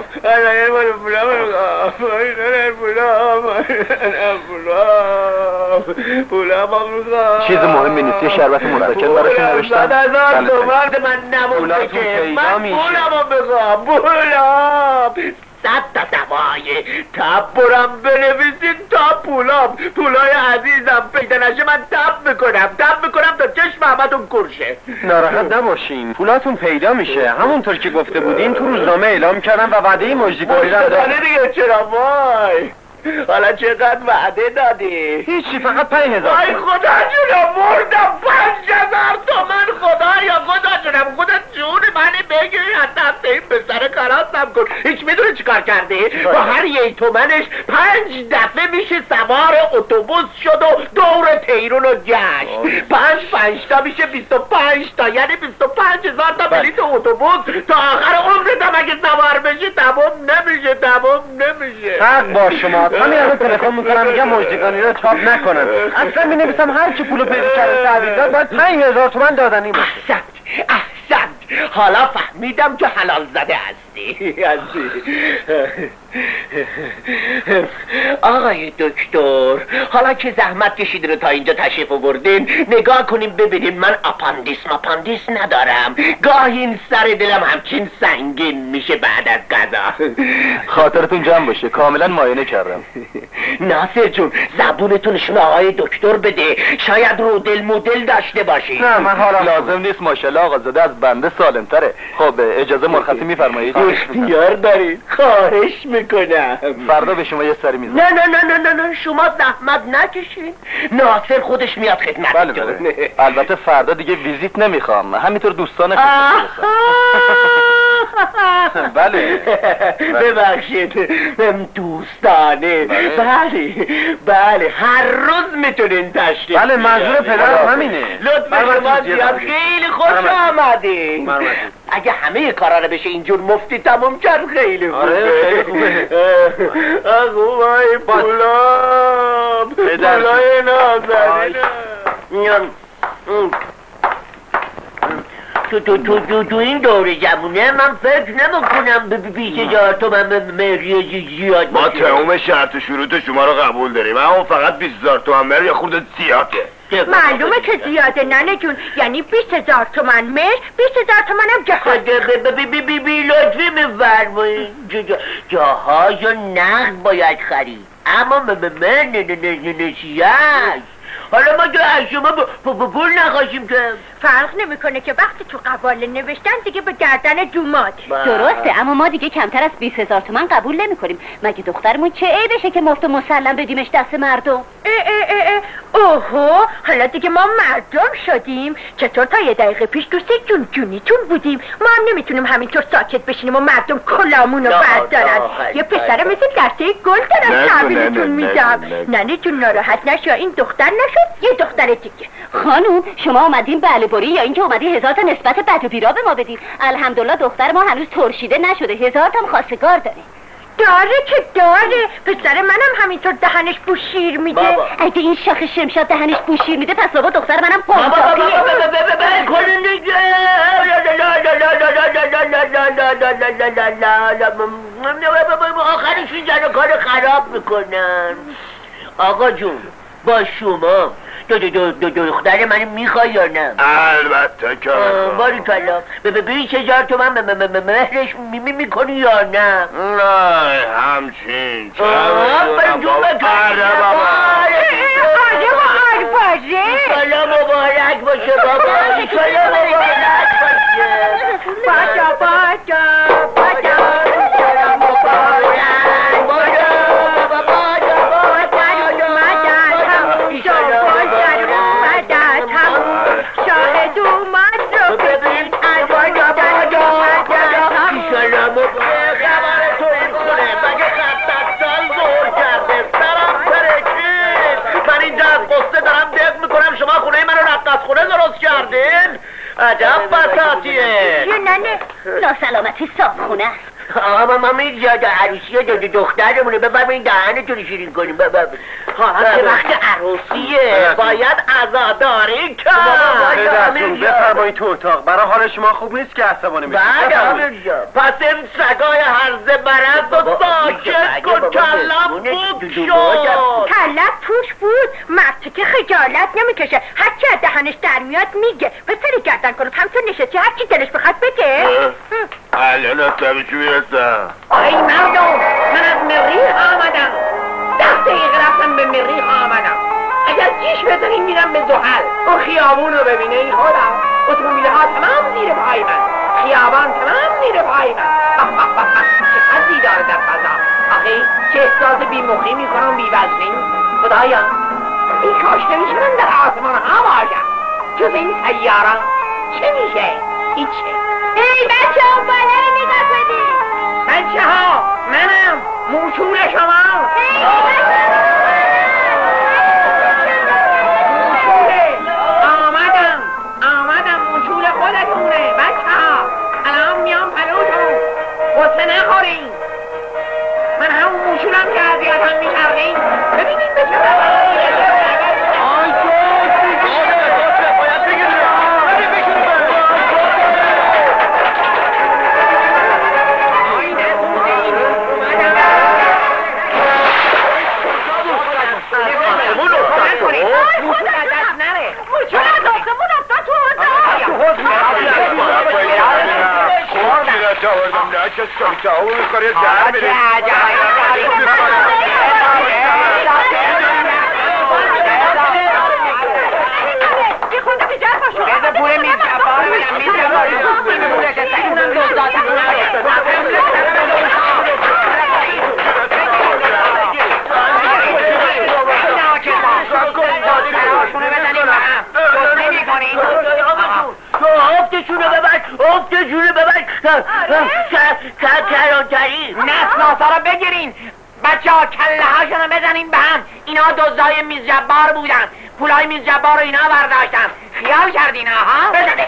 پولام چیز مهمی نیست یه شربت مذاکره براشون نوشتم من نمونده که من پولامو بگم پولام 100 تا دوای تب برم بنویسین تا پولای عزیزم پیدا نشه من تب میکنم تا چشم همتون کرشه ناراحت نباشین پولاتون پیدا میشه همونطور که گفته بودین تو روزنامه اعلام کردن و وعده مجدیگاری رو دادن دیگه چرا وای حالا چقدر وعده دادی؟ هیچی فقط 5000 ای خدا جونم مردم 5000 تومن خدا جون منو بگیری از دست این پسر خلاصم کن هیچ میدونه چیکار کرده؟ با هر یک تومنش 5 دفعه میشه سوار اتوبوس شد و دور تهران رو گشت 5 تا میشه 25 تا یعنی 25000 تا بلیط اتوبوس تا آخر عمرت هم اگه سوار بشی تمام نمیشه حق با شما همین الان تلفن میکنم میگم مجدیگانی رو چاپ نکنن اصلا مینویسم هر کی پولو پیدا کرده تحویل داد باید 5000 تومان دادنی باشه احسنت حالا فهمیدم که حلال زده هستی آقای دکتر حالا که زحمت کشیدین رو تا اینجا تشریف آوردین نگاه کنیم ببینیم من آپاندیس ندارم گاهی این سر دلم همچین سنگین میشه بعد از غذا خاطرتون جمع باشه کاملا معاینه کردم ناصر جون زبونتون نشون آقای دکتر بده شاید رو دل مدل داشته باشی نه من حالا لازم نیست ماشاءالله آقا زاده از بنده سالمتره خب اجازه مرخصی میفرمایید اختیار دارید خواهش میکنم فردا به شما یه سری میزنم نه شما زحمت نکشین ناصر خودش میاد خدمتتون بله البته فردا دیگه ویزیت نمیخوام همینطور دوستانه بله ببخشید دوستانه بله هر روز میتونین تشریف بله منظور پدرم همینه لطفا شما زیاد خیلی خوش آمدین اگه همه کارا رو بشه اینجور مفتی تموم کرد خیلی خوبه خوبای پولای نازنینم تو این دوره جمونه من فکر نمیکنم به 20,000 تومن مهریه زیاد ما تمام شرط و شروط شما رو قبول داریم، اما فقط 20,000 تومن مهر یا خورده زیاده. معلومه که زیاده ننه جون، یعنی 20,000 تومن مهر، 20,000 تومن هم جهاز. بی لطفی میفرمایید، جهاز و نقد باید خرید، اما مهر نسیه‌اش. حالا ما که از شما پول نخواستیم که فرق نمیکنه که وقتی تو قواله نوشتن دیگه به گردن دومات. درسته، اما ما دیگه کمتر از 20,000 تومن قبول نمیکنیم. مگه دخترمون چه عیبشه که مفت مسلم بدیمش دست مردم؟ اوهو، حالا دیگه ما مردم شدیم. چطور تا یه دقیقه پیش دوست جونیتون بودیم؟ ما هم نمیتونیم همینطور ساکت بشینیم و مردم کلامونو بردارن. یه پسر مثل دسته گل دارم تحویلتون میدم. ننه جون ناراحت نشو، این دختر نشد یه دختر دیگه. خانوم شما اومدین بله بری یا اینکه اومدی 1000 تا نسبت بد و بیرا به ما بدین؟ الحمدلله دختر ما هنوز ترشیده نشده، 1000 تا خواستگار داره. داره که داره، پسر منم همینطور دهنش بو شیر میده. اگه این شاخ شمشاد دهنش بو شیر میده پس بابا دختر منم قرصاقیه. آخرش این جن کار خراب میکنن. آقا جون با شما دختر من میخوای یا نه؟ البته که باریکلا. 20,000 تومن مهرش میکنی یا نه؟ نه همچین چه ایشالا مبارک باشه بابا، ایشالا مبارک باشه. شما خونه منو رقص خونه درست کردین؟ عجب بساتیه. یه ننه ناسلامتی صاحب خونه است. آقا ما میگه عروسی دخترمونه، ببرین دهنتون شیرین کنیم. حالا که وقت عروسیه باید عزاداری کرد. پدرتون بفرمایید تو اتاق، برای حال شما خوب نیست که عصبانی میشید. پس این سگای هرزه برد و ساکت کن، کلم پوک شد. کلت پوش بود، مرد که خجالت نمیکشه، هرچی از دهنش در میاد میگه. پسری گردن کنه همچون نشستی هرچی دلش بخواد بگه. الان از چی میرسم؟ آی مردم، من از مریخ آمدم. 10 دقیقه رفتم به مریخ آمدم. اگر جیش بزنیم میرم به زحل. اون خیابون رو ببینه این خودم. اتومبیل ها تمام زیر پای من، خیابان تمام زیر پای من. چقدر دیدار در فضا. آخی چه احساس بیمخی میکنم بیوزنی. خدایا این کاش نمیشونم در آسمان ها باشم. جز این سیاران چه میشه؟ هیچه. ای بچه ها بالا رو نگاه کنید. بچه ها منم موچول شما. موچوله آمدم موچول خودتونه. بچه ها الان میام پلوتون، غصه نخورین. من همون موچولم که اذیتم میکردین. ببینید بچه ها افتشونه ببر کلانتری نسناسا رو بگیرین. بچه ها کله هاشون رو بزنین به هم. اینا دزدای میز جبار بودن، پولای میز جبار رو اینا برداشتن. خیال کردین ها؟ بزنین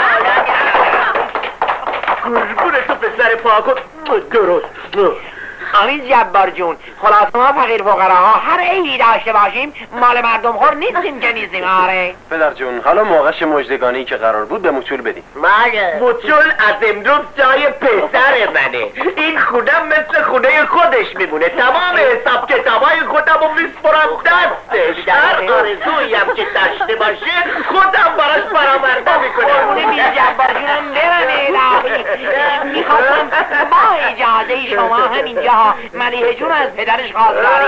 گونه تو پسر پاکو درست. آمین جبار جون، خلاص ما فقیر فقراها هر عیدی داشته باشیم مال مردم خور نیستیم که نیستیم. آره پدر جون، حالا موقعش مژدگانی که قرار بود به موچول بدیم. موچول از امروز جای پسر منه. این خونه مثل خونه خودش میمونه. تمام حساب کتابای خودم رو میسپرم دستش. هر آرزویی هم که داشته باشه خودم براش برآورده میکنم. آمین جبار جونم برنه میخواستم با اجازه شما همینجا ملیحه جون از پدرش خواستاری.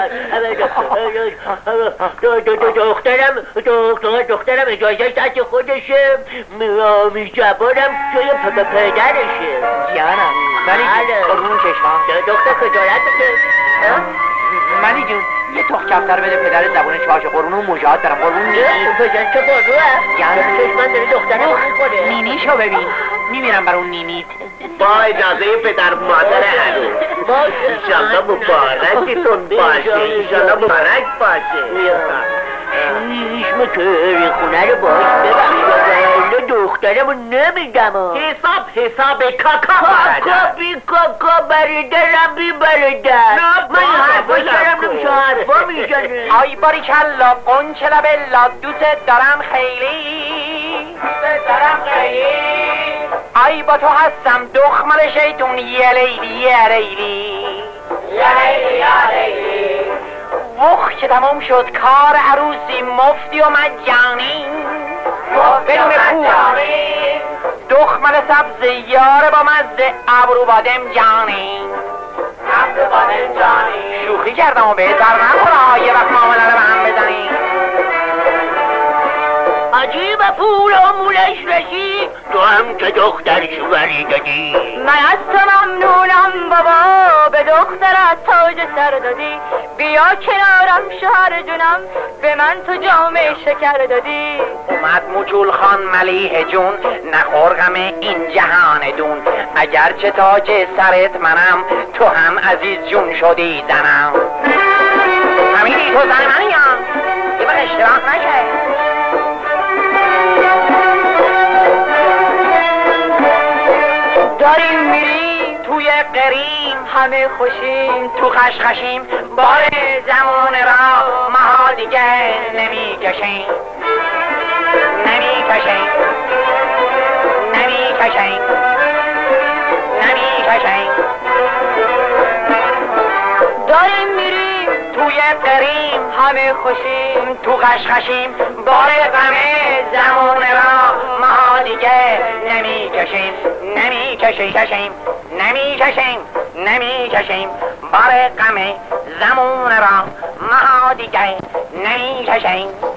دخترم اجازه دست خودشه. جبارم جای پدرشه. جانم ملیحه قربون چشمام. دختر خجالت بکش. ملی جون یه تخ کفتر بده پدر زبون چاش قربون و مجاهد دارم. قربون پدر چه قربونه؟ چشمن داره دخترم میخوره. نینیشو ببین، میمیرم بر اون نینیت. با اجازه پدر مادر عروس ایشالله مبارکتون باشه. ایشالله مبارک باشه. چشم تو خونه رو باش ببخش. دخترمو نمیدم. حساب کاکا کاکا برادرم بی برادر. من حرفای سرم نمیشه حرفا میزنه. آی باریکلا قنچه لبلا دوست دارم خیلی. آی با تو هستم دخمل شیطون یه لیلی. وخ که تمام شد کار عروسی مفتی و مجانی بدون پول. دخمل سبز یار با مزه ابرو بادم جانی. شوخی کردم و بهتر نخوره یه وقت معامله رو به هم بزنیم. عجیب پول و مولش رسید تو هم که دختر شوری دادی. من از تو ممنونم بابا به دخترت تاج سر دادی. بیا کنارم شوهر جونم به من تو جامه شکر دادی. اومد موچول خان ملیحه جون نخور غم این جهان دون. اگرچه تاج سرت منم تو هم عزیز جون شدی زنم. همینی تو زن منی هم یه بار اشتراک نشه. داریم میریم توی قریم همه خوشیم تو خشخشیم بار زمان را ماها دیگه نمیکشیم. داریم میریم توی قریم همه خوشیم تو خشخشیم بار غم زمان را ما دیگه نمیکشیم بار غم زمان را ما دیگه نمیکشیم.